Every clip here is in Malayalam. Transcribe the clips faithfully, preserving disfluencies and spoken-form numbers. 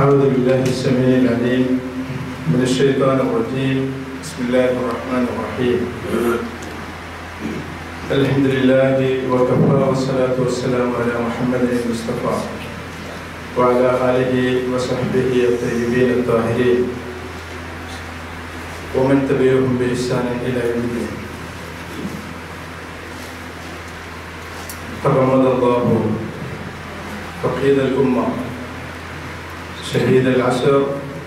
أعوذ بالله السميع العليم من الشيطان الرجيم. بسم الله الرحمن الرحيم. الحمد لله وكفى والصلاة والسلام على محمد المصطفى وعلى آله وصحبه الطيبين الطاهرين ومن تبعهم بإحسان إلى يوم الدين. تغمد الله فقيد الأمة شهيد العصر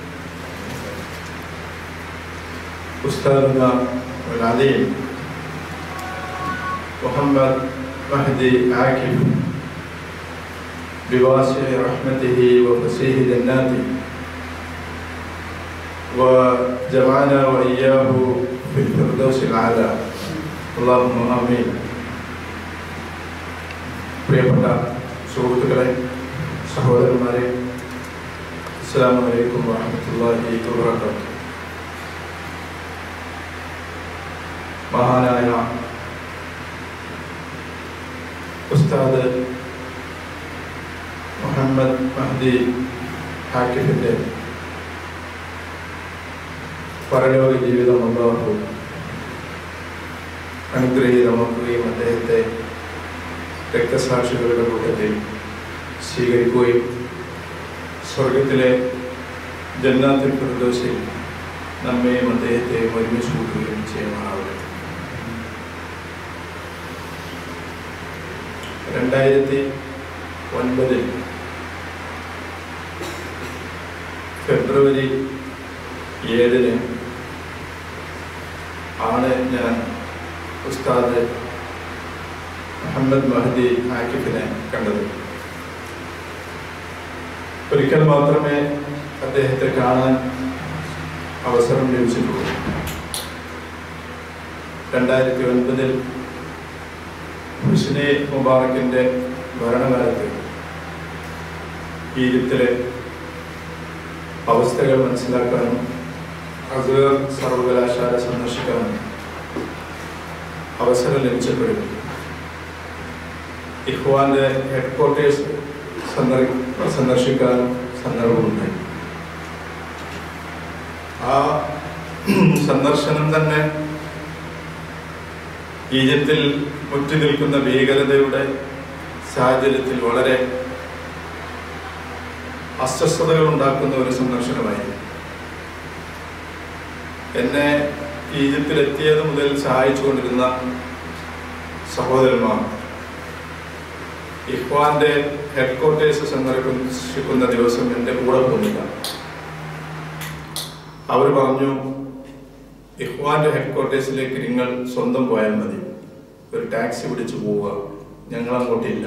أستاذنا العليم محمد مهدي عاكف بواسع رحمته وفسيح جناته، وجمعنا وإياه في الفردوس الأعلى، اللهم آمين. പ്രിയപ്പെട്ട സുഹൃത്തുക്കളെ, സഹോദരന്മാരെ, അസ്സലാമു അലൈക്കും വറഹ്മത്തുള്ളാഹി വബറകാതുഹു. മഹാനായ ഉസ്താദ് മുഹമ്മദ് മഹ്ദി ആക്കിഫിൻ്റെ പരലോക ജീവിതം അല്ലാഹു അനുഗ്രഹീതമാക്കുകയും അദ്ദേഹത്തെ രക്തസാക്ഷികളുടെ കൂട്ടത്തിൽ സ്വീകരിക്കുകയും സ്വർഗത്തിലെ ജന്നാത്തുൽ ഫിർദൗസിൽ നമ്മെയും അദ്ദേഹത്തെയും ഒരുമിച്ച് കൂട്ടുകയും ചെയ്യുമാറാവട്ടെ. രണ്ടായിരത്തി ഒൻപതിൽ ഫെബ്രുവരി ഏഴിന് ആണ് ഞാൻ ഉസ്താദ് മുഹമ്മദ് മഹ്ദി ആക്കിഫിനെ കണ്ടത്. ഒരിക്കൽ മാത്രമേ അദ്ദേഹത്തെ കാണാൻ അവസരം ലഭിച്ചിട്ടുള്ളൂ. രണ്ടായിരത്തി ഒൻപതിൽ ഹുസ്നി മുബാറക്കിൻ്റെ ഭരണകാലത്ത് ഈജിപ്തിലെ അവസ്ഥകൾ മനസ്സിലാക്കാനും അസ്ഹർ സർവകലാശാല സന്ദർശിക്കാനും അവസരം ലഭിച്ചപ്പോഴും ഇഖ്വാന്റെ ഹെഡ് ക്വാർട്ടേഴ്സ് സന്ദർശിക്കാൻ സന്ദർഭമുണ്ടായി. ആ സന്ദർശനം തന്നെ ഈജിപ്തിൽ മുറ്റി നിൽക്കുന്ന ഭീകരതയുടെ സാഹചര്യത്തിൽ വളരെ അസ്വസ്ഥതകൾ ഉണ്ടാക്കുന്ന ഒരു സന്ദർശനമായിരുന്നു. എന്നെ ഈജിപ്തിലെത്തിയത് മുതൽ സഹായിച്ചുകൊണ്ടിരുന്ന സഹോദരന്മാർ ഇഖ്വാന്റെ ഹെഡ് ക്വാർട്ടേഴ്സ് സന്ദർശിക്കുന്ന ദിവസം എൻ്റെ കൂടെ പോന്നില്ല. അവർ പറഞ്ഞു, ഇഖ്വാന്റെ ഹെഡ് ക്വാർട്ടേഴ്സിലേക്ക് നിങ്ങൾ സ്വന്തം പോയാൽ മതി, ഒരു ടാക്സി പിടിച്ചു പോവുക, ഞങ്ങൾ അങ്ങോട്ടില്ല.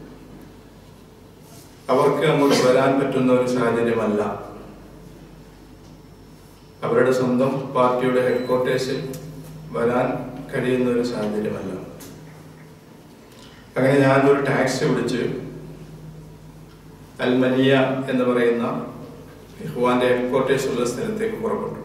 അവർക്ക് അങ്ങോട്ട് വരാൻ പറ്റുന്ന ഒരു സാഹചര്യമല്ല. അവരുടെ സ്വന്തം പാർട്ടിയുടെ ഹെഡ് ക്വാർട്ടേഴ്സിൽ വരാൻ കഴിയുന്ന ഒരു സാഹചര്യമല്ല. അങ്ങനെ ഞാനൊരു ടാക്സി പിടിച്ച് അൽമനിയ എന്ന് പറയുന്ന ഇഖ്വാന്റെ ഹെഡ് ക്വാർട്ടേഴ്സ് ഉള്ള സ്ഥലത്തേക്ക് പുറപ്പെട്ടു.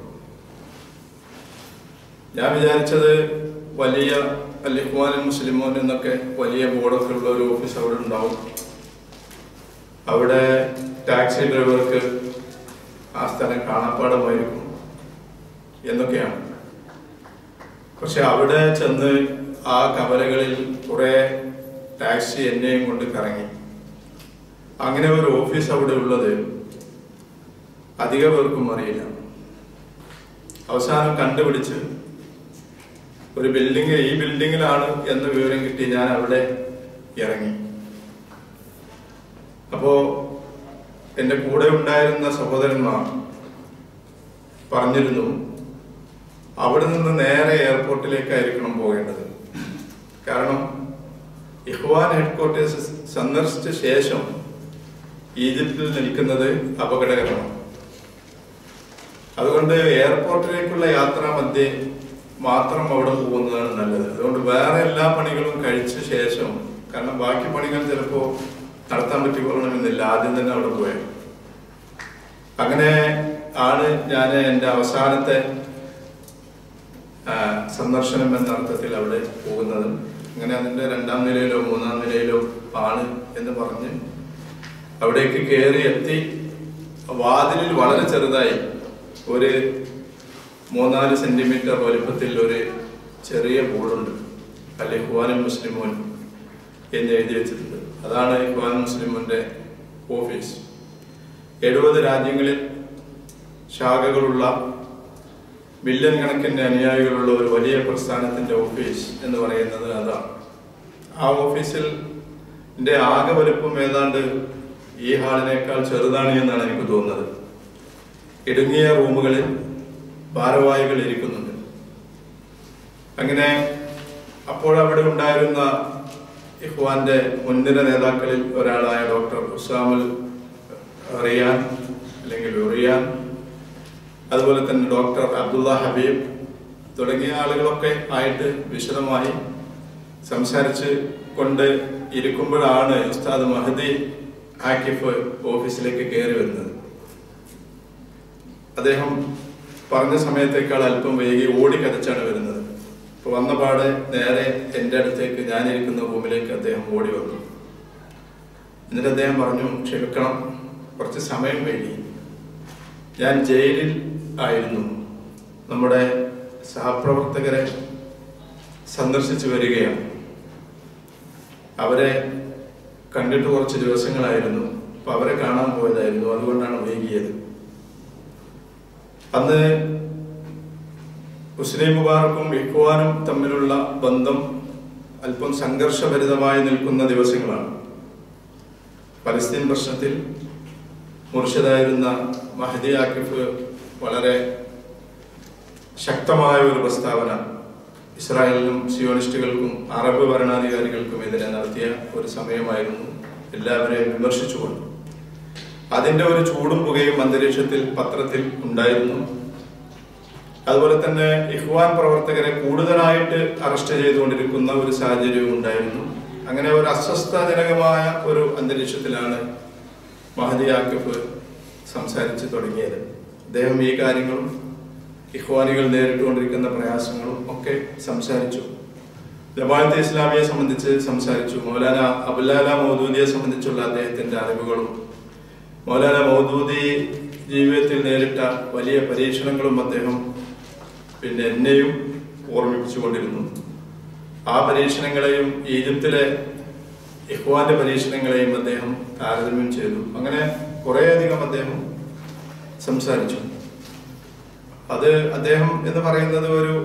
ഞാൻ വിചാരിച്ചത് വലിയ അൽ ഇഖ്വാൻ മുസ്ലിമോൻ എന്നൊക്കെ വലിയ ബോർഡൊക്കെ ഉള്ള ഒരു ഓഫീസ് അവിടെ ഉണ്ടാവും, അവിടെ ടാക്സി ഡ്രൈവർക്ക് ആ സ്ഥലം കാണാപ്പാടമായിരിക്കും എന്നൊക്കെയാണ്. പക്ഷെ അവിടെ ചെന്ന് ആ കവലകളിൽ കുറെ ടാക്സി എന്നെയും കൊണ്ട് കറങ്ങി. അങ്ങനെ ഒരു ഓഫീസ് അവിടെ ഉള്ളത് അധിക പേർക്കും അറിയില്ല. അവസാനം കണ്ടുപിടിച്ച് ഒരു ബിൽഡിംഗ് ഈ ബിൽഡിങ്ങിലാണ് എന്ന വിവരം കിട്ടി. ഞാൻ അവിടെ ഇറങ്ങി. അപ്പോ എൻ്റെ കൂടെ ഉണ്ടായിരുന്ന സഹോദരന്മാർ പറഞ്ഞിരുന്നു, അവിടെ നിന്ന് നേരെ എയർപോർട്ടിലേക്കായിരിക്കണം പോകേണ്ടത്. കാരണം ഇഖ്വാൻ ഹെഡ് ക്വാർട്ടേഴ്സ് സന്ദർശിച്ച ശേഷം ഈജിപ്തിൽ നിൽക്കുന്നത് അപകടകരമാണ്. അതുകൊണ്ട് എയർപോർട്ടിലേക്കുള്ള യാത്രാ മധ്യേ മാത്രം അവിടെ പോകുന്നതാണ് നല്ലത്. അതുകൊണ്ട് വേറെ എല്ലാ പണികളും കഴിച്ച ശേഷം, കാരണം ബാക്കി പണികൾ ചിലപ്പോൾ നടത്താൻ പറ്റിക്കൊള്ളണമെന്നില്ല, ആദ്യം തന്നെ അവിടെ പോയത്. അങ്ങനെ ആണ് ഞാൻ എൻ്റെ അവസാനത്തെ സന്ദർശനം എന്ന അർത്ഥത്തിൽ അവിടെ പോകുന്നത്. അങ്ങനെ അതിൻ്റെ രണ്ടാം നിലയിലോ മൂന്നാം നിലയിലോ ആണ് എന്ന് പറഞ്ഞ് അവിടേക്ക് കയറി എത്തി വാതിലിൽ വളരെ ചെറുതായി ഒരു മൂന്നാല് സെന്റിമീറ്റർ വലുപ്പത്തിൽ ഒരു ചെറിയ ബോർഡുണ്ട്, അൽ ഇഖ്വാനുൽ മുസ്ലിമൂൻ എന്ന് എഴുതി വെച്ചിട്ടുണ്ട്. അതാണ് ഇഖ്വാനുൽ മുസ്ലിമൂന്റെ ഓഫീസ്. എഴുപത് രാജ്യങ്ങളിൽ ശാഖകളുള്ള മില്യൺ കണക്കിന് അനുയായികളുള്ള ഒരു വലിയ പ്രസ്ഥാനത്തിന്റെ ഓഫീസ് എന്ന് പറയുന്നത് അതാണ്. ആ ഓഫീസിൽ ആകെ വലുപ്പം ഏതാണ്ട് ഈ ഹാളിനേക്കാൾ ചെറുതാണ് എന്നാണ് എനിക്ക് തോന്നുന്നത്. ഇടുങ്ങിയ റൂമുകളിൽ ഭാരവാഹികൾ ഇരിക്കുന്നുണ്ട്. അങ്ങനെ അപ്പോഴവിടെ ഉണ്ടായിരുന്ന ഇഖ്വാന്റെ മുൻനിര നേതാക്കളിൽ ഒരാളായ ഡോക്ടർ ഉസാമുൽ റിയാൻ അല്ലെങ്കിൽ ഉറിയാൻ, അതുപോലെ തന്നെ ഡോക്ടർ അബ്ദുള്ള ഹബീബ് തുടങ്ങിയ ആളുകളൊക്കെ ആയിട്ട് വിശദമായി സംസാരിച്ച് കൊണ്ട് ഇരിക്കുമ്പോഴാണ് ഉസ്താദ് മഹദി ആക്കിഫ് ഓഫീസിലേക്ക് കയറി വരുന്നത്. അദ്ദേഹം പറഞ്ഞ സമയത്തേക്കാൾ അല്പം വൈകി ഓടി കതച്ചാണ് വരുന്നത്. അപ്പൊ വന്ന പാടെ നേരെ എൻ്റെ അടുത്തേക്ക്, ഞാനിരിക്കുന്ന റൂമിലേക്ക് അദ്ദേഹം ഓടി വന്നു. എന്നിട്ട് അദ്ദേഹം പറഞ്ഞു, ക്ഷമിക്കണം, കുറച്ച് സമയം വൈകി. ഞാൻ ജയിലിൽ ആയിരുന്നു. നമ്മുടെ സഹപ്രവർത്തകരെ സന്ദർശിച്ചു വരികയാണ്. അവരെ കണ്ടിട്ട് കുറച്ച് ദിവസങ്ങളായിരുന്നു. അപ്പൊ അവരെ കാണാൻ പോയതായിരുന്നു, അതുകൊണ്ടാണ് വൈകിയത്. അന്ന് ഹുസ്നി മുബാറക്കും ഇഖ്വാനും തമ്മിലുള്ള ബന്ധം അല്പം സംഘർഷഭരിതമായി നിൽക്കുന്ന ദിവസങ്ങളാണ്. പലസ്തീൻ പ്രശ്നത്തിൽ മുർഷിദായിരുന്ന മഹദി ആക്കിഫ് വളരെ ശക്തമായ ഒരു പ്രസ്താവന ഇസ്രായേലിനും സിയോണിസ്റ്റുകൾക്കും അറബ് ഭരണാധികാരികൾക്കും എതിരെ നടത്തിയ ഒരു സമയമായിരുന്നു, എല്ലാവരെയും വിമർശിച്ചുകൊണ്ട്. അതിന്റെ ഒരു ചൂടും പുകയും അന്തരീക്ഷത്തിൽ പത്രത്തിൽ ഉണ്ടായിരുന്നു. അതുപോലെ തന്നെ ഇഖ്വാൻ പ്രവർത്തകരെ കൂടുതലായിട്ട് അറസ്റ്റ് ചെയ്തുകൊണ്ടിരിക്കുന്ന ഒരു സാഹചര്യവും ഉണ്ടായിരുന്നു. അങ്ങനെ ഒരു അസ്വസ്ഥജനകമായ ഒരു അന്തരീക്ഷത്തിലാണ് മഹദി ആക്കിഫ് സംസാരിച്ച് തുടങ്ങിയത്. അദ്ദേഹം ഈ കാര്യങ്ങളും ഇഖ്വാനികൾ നേരിട്ടുകൊണ്ടിരിക്കുന്ന പ്രയാസങ്ങളും ഒക്കെ സംസാരിച്ചു. ജമാഅത്തെ ഇസ്ലാമിയെ സംബന്ധിച്ച് സംസാരിച്ചു. മൗലാന അബുല്ലാല മൗദൂദിയെ സംബന്ധിച്ചുള്ള അദ്ദേഹത്തിന്റെ അറിവുകളും മൗലാന മൗദൂദി ജീവിതത്തിൽ നേരിട്ട വലിയ പരീക്ഷണങ്ങളും അദ്ദേഹം പിന്നെ എന്നെയും ഓർമ്മിപ്പിച്ചുകൊണ്ടിരുന്നു. ആ പരീക്ഷണങ്ങളെയും ഈജിപ്തിലെ ഇഖ്വാന്റെ പരീക്ഷണങ്ങളെയും അദ്ദേഹം താരതമ്യം ചെയ്തു. അങ്ങനെ കുറേയധികം അദ്ദേഹം സംസാരിച്ചു. അത് അദ്ദേഹം എന്ന് പറയുന്നത് ഒരു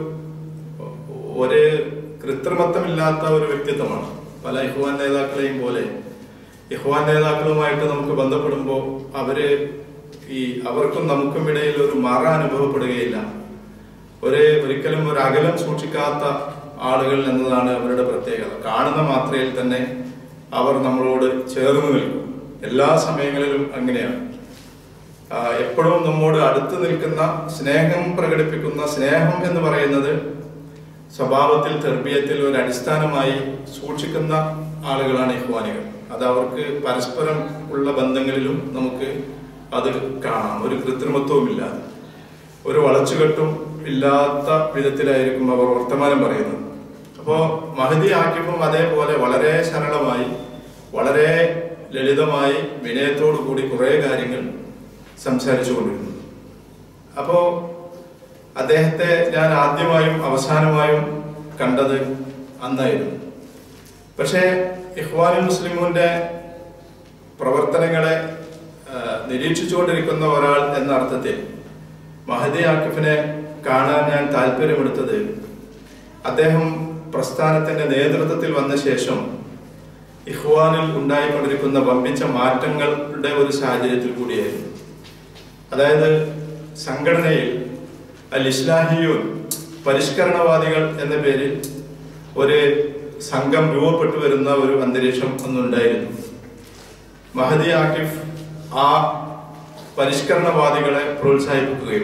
ഒരു കൃത്രിമത്വമില്ലാത്ത ഒരു വ്യക്തിത്വമാണ്. പല ഇഖ്വാൻ നേതാക്കളെയും പോലെ ഇഖ്വാൻ നേതാക്കളുമായിട്ട് നമുക്ക് ബന്ധപ്പെടുമ്പോൾ അവര് ഈ അവർക്കും നമുക്കും ഇടയിൽ ഒരു മറ അനുഭവപ്പെടുകയില്ല. ഒരു ഒരിക്കലും ഒരു അകലം സൂക്ഷിക്കാത്ത ആളുകൾ എന്നതാണ് അവരുടെ പ്രത്യേകത. കാണുന്ന മാത്രയിൽ തന്നെ അവർ നമ്മളോട് ചേർന്ന് നിൽക്കും. എല്ലാ സമയങ്ങളിലും അങ്ങനെയാണ്. എപ്പോഴും നമ്മോട് അടുത്ത് നിൽക്കുന്ന, സ്നേഹം പ്രകടിപ്പിക്കുന്ന, സ്നേഹം എന്ന് പറയുന്നത് സ്വഭാവത്തിൽ തെർബിയത്തിൽ ഒരു അടിസ്ഥാനമായി സൂക്ഷിക്കുന്ന ആളുകളാണ് ഇഖ്വാനികൾ. അത് അവർക്ക് പരസ്പരം ഉള്ള ബന്ധങ്ങളിലും നമുക്ക് അത് കാണാം. ഒരു കൃത്രിമത്വവുമില്ലാതെ, ഒരു വളച്ചുകെട്ടും ഇല്ലാത്ത വിധത്തിലായിരിക്കും അവർ വർത്തമാനം പറയുന്നത്. അപ്പോ മഹദി ആക്കിഫും അതേപോലെ വളരെ സരളമായി, വളരെ ലളിതമായി, വിനയത്തോടു കൂടി കുറെ കാര്യങ്ങൾ സംസാരിച്ചു കൊണ്ടിരുന്നു. അപ്പോ അദ്ദേഹത്തെ ഞാൻ ആദ്യമായും അവസാനമായും കണ്ടത് അന്നായിരുന്നു. പക്ഷേ ഇഖ്വാനുൽ മുസ്ലിമൂന്റെ പ്രവർത്തനങ്ങളെ നിരീക്ഷിച്ചുകൊണ്ടിരിക്കുന്ന ഒരാൾ എന്ന അർത്ഥത്തിൽ മഹദി ആക്കിഫിനെ കാണാൻ ഞാൻ താല്പര്യമെടുത്തത് അദ്ദേഹം പ്രസ്ഥാനത്തിന്റെ നേതൃത്വത്തിൽ വന്ന ശേഷം ഇഖ്വാനിൽ ഉണ്ടായിക്കൊണ്ടിരിക്കുന്ന വമ്പിച്ച മാറ്റങ്ങളുടെ ഒരു സാഹചര്യത്തിൽ കൂടിയായിരുന്നു. അതായത് സംഘടനയിൽ അൽ ഇസ്ലാഹിയൂൻ, പരിഷ്കരണവാദികൾ എന്ന പേരിൽ ഒരു സംഘം രൂപപ്പെട്ടു വരുന്ന ഒരു അന്തരീക്ഷം ഒന്നുണ്ടായിരുന്നു. മഹദി ആക്കിഫ് ആ പരിഷ്കരണവാദികളെ പ്രോത്സാഹിപ്പിക്കുകയും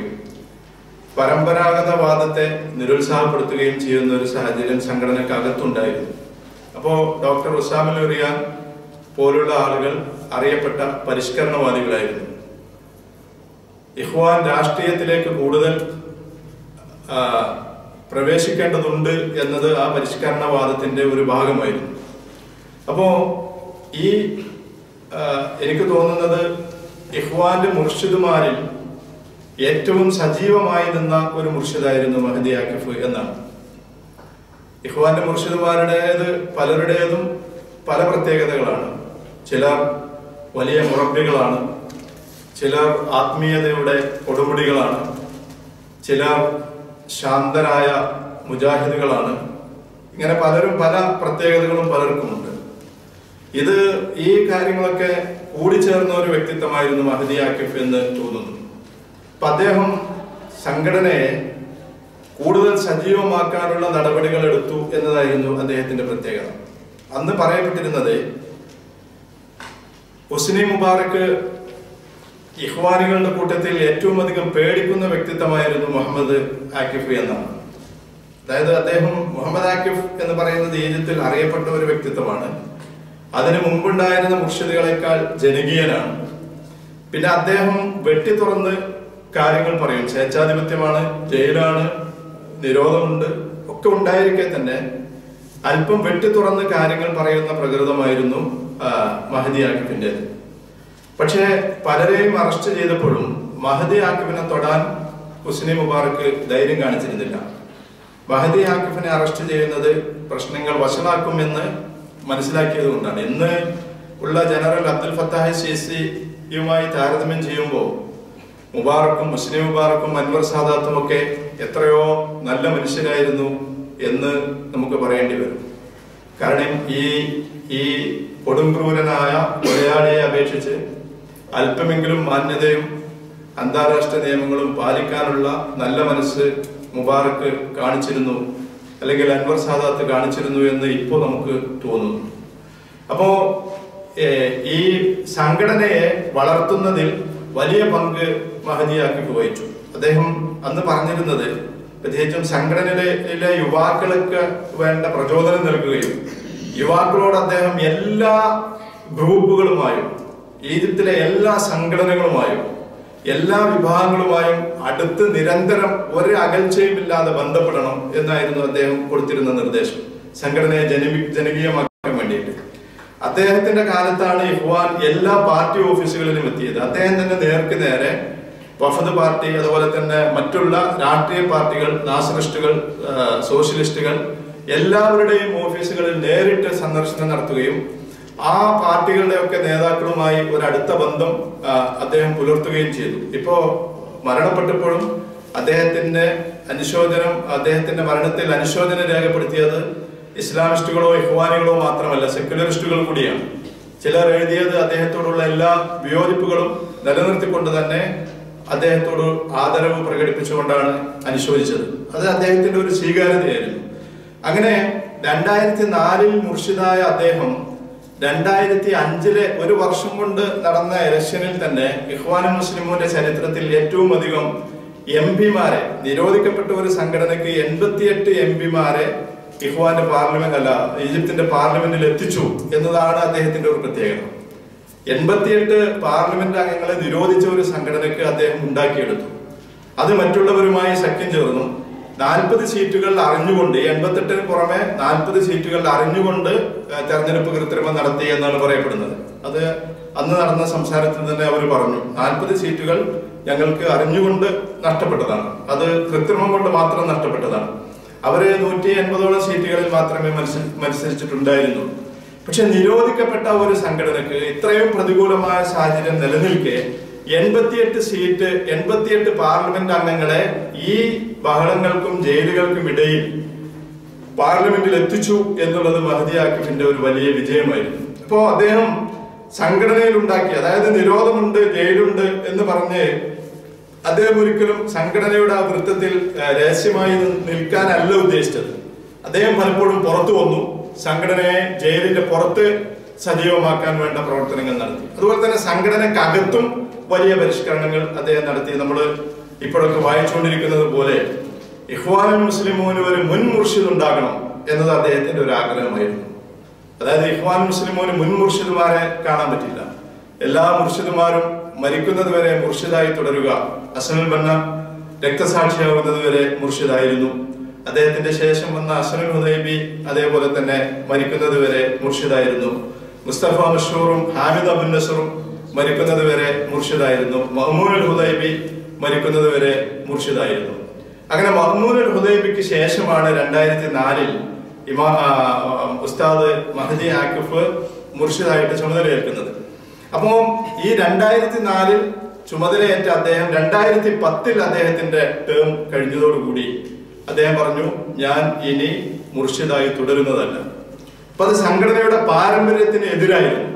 പരമ്പരാഗതവാദത്തെ നിരുത്സാഹപ്പെടുത്തുകയും ചെയ്യുന്ന ഒരു സാഹചര്യം സംഘടനക്കകത്തുണ്ടായിരുന്നു. അപ്പോൾ ഡോക്ടർ ഉസാമുൽ റിയാൻ പോലുള്ള ആളുകൾ അറിയപ്പെട്ട പരിഷ്കരണവാദികളായിരുന്നു. ഇഖ്വാൻ രാഷ്ട്രീയത്തിലേക്ക് കൂടുതൽ പ്രവേശിക്കേണ്ടതുണ്ട് എന്നത് ആ പരിഷ്കരണവാദത്തിന്റെ ഒരു ഭാഗമായിരുന്നു. അപ്പോ ഈ എനിക്ക് തോന്നുന്നത് ഇഖ്വാന്റെ മുർഷിദുമാരിൽ ഏറ്റവും സജീവമായി നിന്ന ഒരു മുർഷിദായിരുന്നു മഹദി ആക്കിഫ് എന്നാണ്. ഇഖ്വാന്റെ മുർഷിദുമാരുടേത് പലരുടേതും പല പ്രത്യേകതകളാണ്. ചിലർ വലിയ മുറബികളാണ്, ചിലർ ആത്മീയതയുടെ കൊടുമുടികളാണ്, ചിലർ ശാന്തരായ മുജാഹിദുകളാണ്. ഇങ്ങനെ പലരും പല പ്രത്യേകതകളും പലർക്കുമുണ്ട്. ഇത് ഈ കാര്യങ്ങളൊക്കെ കൂടിച്ചേർന്ന ഒരു വ്യക്തിത്വമായിരുന്നു മഹദി ആക്കിഫ് എന്ന് തോന്നുന്നു. അപ്പൊ അദ്ദേഹം സംഘടനയെ കൂടുതൽ സജീവമാക്കാനുള്ള നടപടികൾ എടുത്തു എന്നതായിരുന്നു അദ്ദേഹത്തിന്റെ പ്രത്യേകത. അന്ന് പറയപ്പെട്ടിരുന്നത് ഹുസ്നി മുബാറക്ക് ഇഖ്വാനികളുടെ കൂട്ടത്തിൽ ഏറ്റവും അധികം പേടിക്കുന്ന വ്യക്തിത്വമായിരുന്നു മുഹമ്മദ് ആക്കിഫ് എന്നാണ്. അതായത് അദ്ദേഹം മുഹമ്മദ് ആക്കിഫ് എന്ന് പറയുന്നത് ഈജിപ്തിൽ അറിയപ്പെട്ട ഒരു വ്യക്തിത്വമാണ്. അതിനു മുമ്പുണ്ടായിരുന്ന മുർഷിദുകളെക്കാൾ ജനകീയനാണ്. പിന്നെ അദ്ദേഹം വെട്ടി തുറന്ന് കാര്യങ്ങൾ പറയും. സ്വേച്ഛാധിപത്യമാണ്, ജയിലാണ്, നിരോധമുണ്ട് ഒക്കെ ഉണ്ടായിരിക്കെ തന്നെ അല്പം വെട്ടി തുറന്ന് കാര്യങ്ങൾ പറയുന്ന പ്രകൃതമായിരുന്നു മഹദി ആക്കിഫിൻ്റെത്. പക്ഷേ പലരെയും അറസ്റ്റ് ചെയ്തപ്പോഴും മഹദി ആക്കിഫിനെ തൊടാൻ ഹുസ്നി മുബാറക്ക് ധൈര്യം കാണിച്ചിരുന്നില്ല. മഹദി ആക്കിഫിനെ അറസ്റ്റ് ചെയ്യുന്നത് പ്രശ്നങ്ങൾ വഷളാക്കുമെന്ന് മനസ്സിലാക്കിയത് കൊണ്ടാണ്. ഇന്ന് ഉള്ള ജനറൽ അബ്ദുൽ ഫത്താഹ് സീസിയുമായി താരതമ്യം ചെയ്യുമ്പോൾ മുബാറക്കും മുസ്ലിം മുബാറക്കും അൻവർ സാദാത്തും ഒക്കെ എത്രയോ നല്ല മനുഷ്യരായിരുന്നു എന്ന് നമുക്ക് പറയേണ്ടി വരും. കാരണം ഈ ഈ കൊടുംക്രൂരനായ കൊലയാളിയെ അപേക്ഷിച്ച് അല്പമെങ്കിലും മാന്യതയും അന്താരാഷ്ട്ര നിയമങ്ങളും പാലിക്കാനുള്ള നല്ല മനസ്സ് മുബാറക്ക് കാണിച്ചിരുന്നു, അല്ലെങ്കിൽ അൻവർ സാദാത്ത് കാണിച്ചിരുന്നു എന്ന് ഇപ്പോൾ നമുക്ക് തോന്നുന്നു. അപ്പോ ഈ സംഘടനയെ വളർത്തുന്നതിൽ വലിയ പങ്ക് മഹദി ആക്കിഫ് വഹിച്ചു. അദ്ദേഹം അന്ന് പറഞ്ഞിരുന്നത് പ്രത്യേകിച്ചും സംഘടനയിലെ യുവാക്കൾക്ക് വേണ്ട പ്രചോദനം നൽകുകയും യുവാക്കളോട് അദ്ദേഹം എല്ലാ ഗ്രൂപ്പുകളുമായും ഈജിപ്തിലെ എല്ലാ സംഘടനകളുമായും എല്ലാ വിഭാഗങ്ങളുമായും അടുത്ത് നിരന്തരം ഒരു അകൽച്ചയും ഇല്ലാതെ ബന്ധപ്പെടണം എന്നായിരുന്നു അദ്ദേഹം കൊടുത്തിരുന്ന നിർദ്ദേശം, സംഘടനയെ ജനകീ ജനകീയമാക്കാൻ വേണ്ടിയിട്ട്. അദ്ദേഹത്തിന്റെ കാലത്താണ് ഇഖ്വാൻ എല്ലാ പാർട്ടി ഓഫീസുകളിലും എത്തിയത്. അദ്ദേഹം തന്നെ നേർക്ക് നേരെ വഫദ് പാർട്ടി, അതുപോലെ തന്നെ മറ്റുള്ള രാഷ്ട്രീയ പാർട്ടികൾ, നാസറിസ്റ്റുകൾ, സോഷ്യലിസ്റ്റുകൾ എല്ലാവരുടെയും ഓഫീസുകളിൽ നേരിട്ട് സന്ദർശനം നടത്തുകയും ആ പാർട്ടികളുടെ ഒക്കെ നേതാക്കളുമായി ഒരു അടുത്ത ബന്ധം അദ്ദേഹം പുലർത്തുകയും ചെയ്തു. ഇപ്പോ മരണപ്പെട്ടപ്പോഴും അദ്ദേഹത്തിന്റെ അനുശോചനം, അദ്ദേഹത്തിന്റെ മരണത്തിൽ അനുശോചനം രേഖപ്പെടുത്തിയത് ഇസ്ലാമിസ്റ്റുകളോ ഇഖ്വാനികളോ മാത്രമല്ല, സെക്യുലറിസ്റ്റുകൾ കൂടിയാണ്. ചിലർ എഴുതിയത് അദ്ദേഹത്തോടുള്ള എല്ലാ വിയോജിപ്പുകളും നിലനിർത്തിക്കൊണ്ട് തന്നെ അദ്ദേഹത്തോട് ആദരവ് പ്രകടിപ്പിച്ചുകൊണ്ടാണ് അനുശോചിച്ചത്. അത് അദ്ദേഹത്തിന്റെ ഒരു സ്വീകാര്യതയായിരുന്നു. അങ്ങനെ രണ്ടായിരത്തി നാലിൽ മുർഷിദായ അദ്ദേഹം രണ്ടായിരത്തി അഞ്ചിലെ ഒരു വർഷം കൊണ്ട് നടന്ന ഇലക്ഷനിൽ തന്നെ ഇഖ്വാനുൽ മുസ്ലിമൂന്റെ ചരിത്രത്തിൽ ഏറ്റവും അധികം എം പിമാരെ, നിരോധിക്കപ്പെട്ട ഒരു സംഘടനയ്ക്ക് എൺപത്തിയെട്ട് എം പിമാരെ ഇഖ്വാന്റെ പാർലമെന്റ് അല്ല ഈജിപ്തിന്റെ പാർലമെന്റിൽ എത്തിച്ചു എന്നതാണ് അദ്ദേഹത്തിന്റെ ഒരു പ്രത്യേകത. എൺപത്തിയെട്ട് പാർലമെന്റ് അംഗങ്ങളെ നിരോധിച്ച ഒരു സംഘടനയ്ക്ക് അദ്ദേഹം ഉണ്ടാക്കിയെടുത്തു. അത് മറ്റുള്ളവരുമായി സഖ്യം ചേർന്നു. നാൽപ്പത് സീറ്റുകൾ അറിഞ്ഞുകൊണ്ട്, എൺപത്തെട്ടിന് പുറമെ നാൽപ്പത് സീറ്റുകൾ അറിഞ്ഞുകൊണ്ട് തെരഞ്ഞെടുപ്പ് കൃത്രിമം നടത്തി എന്നാണ് പറയപ്പെടുന്നത്. അത് അന്ന് നടന്ന സംസാരത്തിൽ തന്നെ അവർ പറഞ്ഞു, നാൽപ്പത് സീറ്റുകൾ ഞങ്ങൾക്ക് അറിഞ്ഞുകൊണ്ട് നഷ്ടപ്പെട്ടതാണ്, അത് കൃത്രിമം കൊണ്ട് മാത്രം നഷ്ടപ്പെട്ടതാണ്. അവര് നൂറ്റി എൺപതോളം സീറ്റുകളിൽ മാത്രമേ മത്സ മത്സരിച്ചിട്ടുണ്ടായിരുന്നുള്ളൂ. പക്ഷെ നിരോധിക്കപ്പെട്ട ഒരു സംഘടനക്ക് ഇത്രയും പ്രതികൂലമായ സാഹചര്യം നിലനിൽക്കെ എൺപത്തിയെട്ട് സീറ്റ്, എൺപത്തിയെട്ട് പാർലമെന്റ് അംഗങ്ങളെ ഈ ബഹളങ്ങൾക്കും ജയിലുകൾക്കും ഇടയിൽ പാർലമെന്റിൽ എത്തിച്ചു എന്നുള്ളത് മഹദി ആക്കിഫിന്റെ ഒരു വലിയ വിജയമായിരുന്നു. അപ്പോ അദ്ദേഹം സംഘടനയിൽ ഉണ്ടാക്കി, അതായത് നിരോധമുണ്ട്, ജയിലുണ്ട് എന്ന് പറഞ്ഞ് അദ്ദേഹം ഒരിക്കലും സംഘടനയുടെ ആ വൃത്തത്തിൽ രഹസ്യമായി നിൽക്കാനല്ല ഉദ്ദേശിച്ചത്. അദ്ദേഹം പലപ്പോഴും പുറത്തു വന്നു, സംഘടനയെ ജയിലിന്റെ പുറത്ത് സജീവമാക്കാൻ വേണ്ട പ്രവർത്തനങ്ങൾ നടത്തി. അതുപോലെ തന്നെ സംഘടനക്കകത്തും വലിയ പരിഷ്കരണങ്ങൾ അദ്ദേഹം നടത്തി. നമ്മൾ ഇപ്പോഴൊക്കെ വായിച്ചുകൊണ്ടിരിക്കുന്നത് പോലെ ഇഖ്വാനുൽ മുസ്ലിമൂന് ഒരു മുൻ മുർഷിദ് ഉണ്ടാകണം എന്നത് അദ്ദേഹത്തിന്റെ ഒരു ആഗ്രഹമായിരുന്നു. അതായത് ഇഖ്വാനുൽ മുസ്ലിമൂന് മുൻ മുർഷിദുമാരെ കാണാൻ പറ്റില്ല. എല്ലാ മുർഷിദുമാരും മരിക്കുന്നത് വരെ മുർഷിദായി തുടരുക. ഹസനുൽ ബന്ന രക്തസാക്ഷിയാകുന്നത് വരെ മുർഷിദായിരുന്നു. അദ്ദേഹത്തിന്റെ ശേഷം വന്ന ഹസനുൽ ഹുദൈബി അതേപോലെ തന്നെ മരിക്കുന്നത് വരെ മുർഷിദായിരുന്നു. മുസ്തഫ മഷൂറും ഹാമിദ് അബുൻ നസറും മരിക്കുന്നത് വരെ മുർഷിദായിരുന്നു. മഅ്മൂനുൽ ഹുദൈബി മരിക്കുന്നത് വരെ മുർഷിദായിരുന്നു. അങ്ങനെ മഅ്മൂനുൽ ഹുദൈബിക്ക് ശേഷമാണ് രണ്ടായിരത്തി നാലിൽ ഇമാ ഉസ്താദ് മഹദി ആക്കിഫ് മുർഷിദായിട്ട് ചുമതലയേൽക്കുന്നത്. അപ്പോൾ ഈ രണ്ടായിരത്തി നാലിൽ ചുമതലയേറ്റ അദ്ദേഹം രണ്ടായിരത്തി പത്തിൽ അദ്ദേഹത്തിന്റെ ടേം കഴിഞ്ഞതോടുകൂടി അദ്ദേഹം പറഞ്ഞു, ഞാൻ ഇനി മുർഷിദായി തുടരുന്നതല്ല. അപ്പൊ അത് സംഘടനയുടെ പാരമ്പര്യത്തിന് എതിരായിരുന്നു,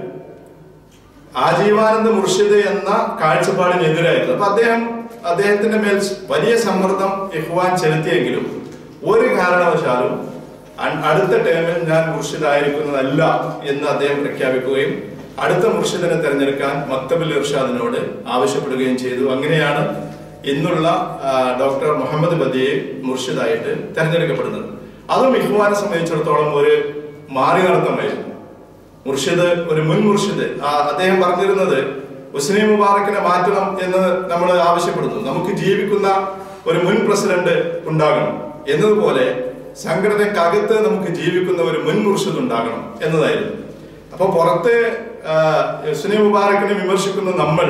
ആജീവാനന്ദ മുർഷിദ് എന്ന കാഴ്ചപ്പാടിനെതിരായിരുന്നു. അപ്പൊ അദ്ദേഹം അദ്ദേഹത്തിന്റെ മേൽ വലിയ സമ്മർദ്ദം ഇഖ്വാൻ ചെലുത്തിയെങ്കിലും ഒരു കാരണവശാലും അടുത്ത ടേമിൽ ഞാൻ മുർഷിദായിരിക്കുന്നതല്ല എന്ന് അദ്ദേഹം പ്രഖ്യാപിക്കുകയും അടുത്ത മുർഷിദിനെ തെരഞ്ഞെടുക്കാൻ മക്തബുൽ ഇർഷാദിനോട് ആവശ്യപ്പെടുകയും ചെയ്തു. അങ്ങനെയാണ് ഇന്നുള്ള ഡോക്ടർ മുഹമ്മദ് ബദിയെ മുർഷിദായിട്ട് തെരഞ്ഞെടുക്കപ്പെടുന്നത്. അതും ഇഖ്വാനെ സംബന്ധിച്ചിടത്തോളം ഒരു മാറി നടത്തമായിരുന്നു. മുർഷിദ്, ഒരു മുൻ മുർഷിദ്, അദ്ദേഹം പറഞ്ഞിരുന്നത് ഹുസ്നി മുബാറക്കിനെ മാറ്റണം എന്ന് നമ്മൾ ആവശ്യപ്പെടുന്നു. നമുക്ക് ജീവിക്കുന്ന ഒരു മുൻ പ്രസിഡന്റ് ഉണ്ടാകണം എന്നതുപോലെ സംഘടനക്കകത്ത് നമുക്ക് ജീവിക്കുന്ന ഒരു മുൻ മുർഷിദ് ഉണ്ടാകണം എന്നതായിരുന്നു. അപ്പൊ പുറത്ത് ഹുസ്നി മുബാറക്കിനെ വിമർശിക്കുന്ന നമ്മൾ,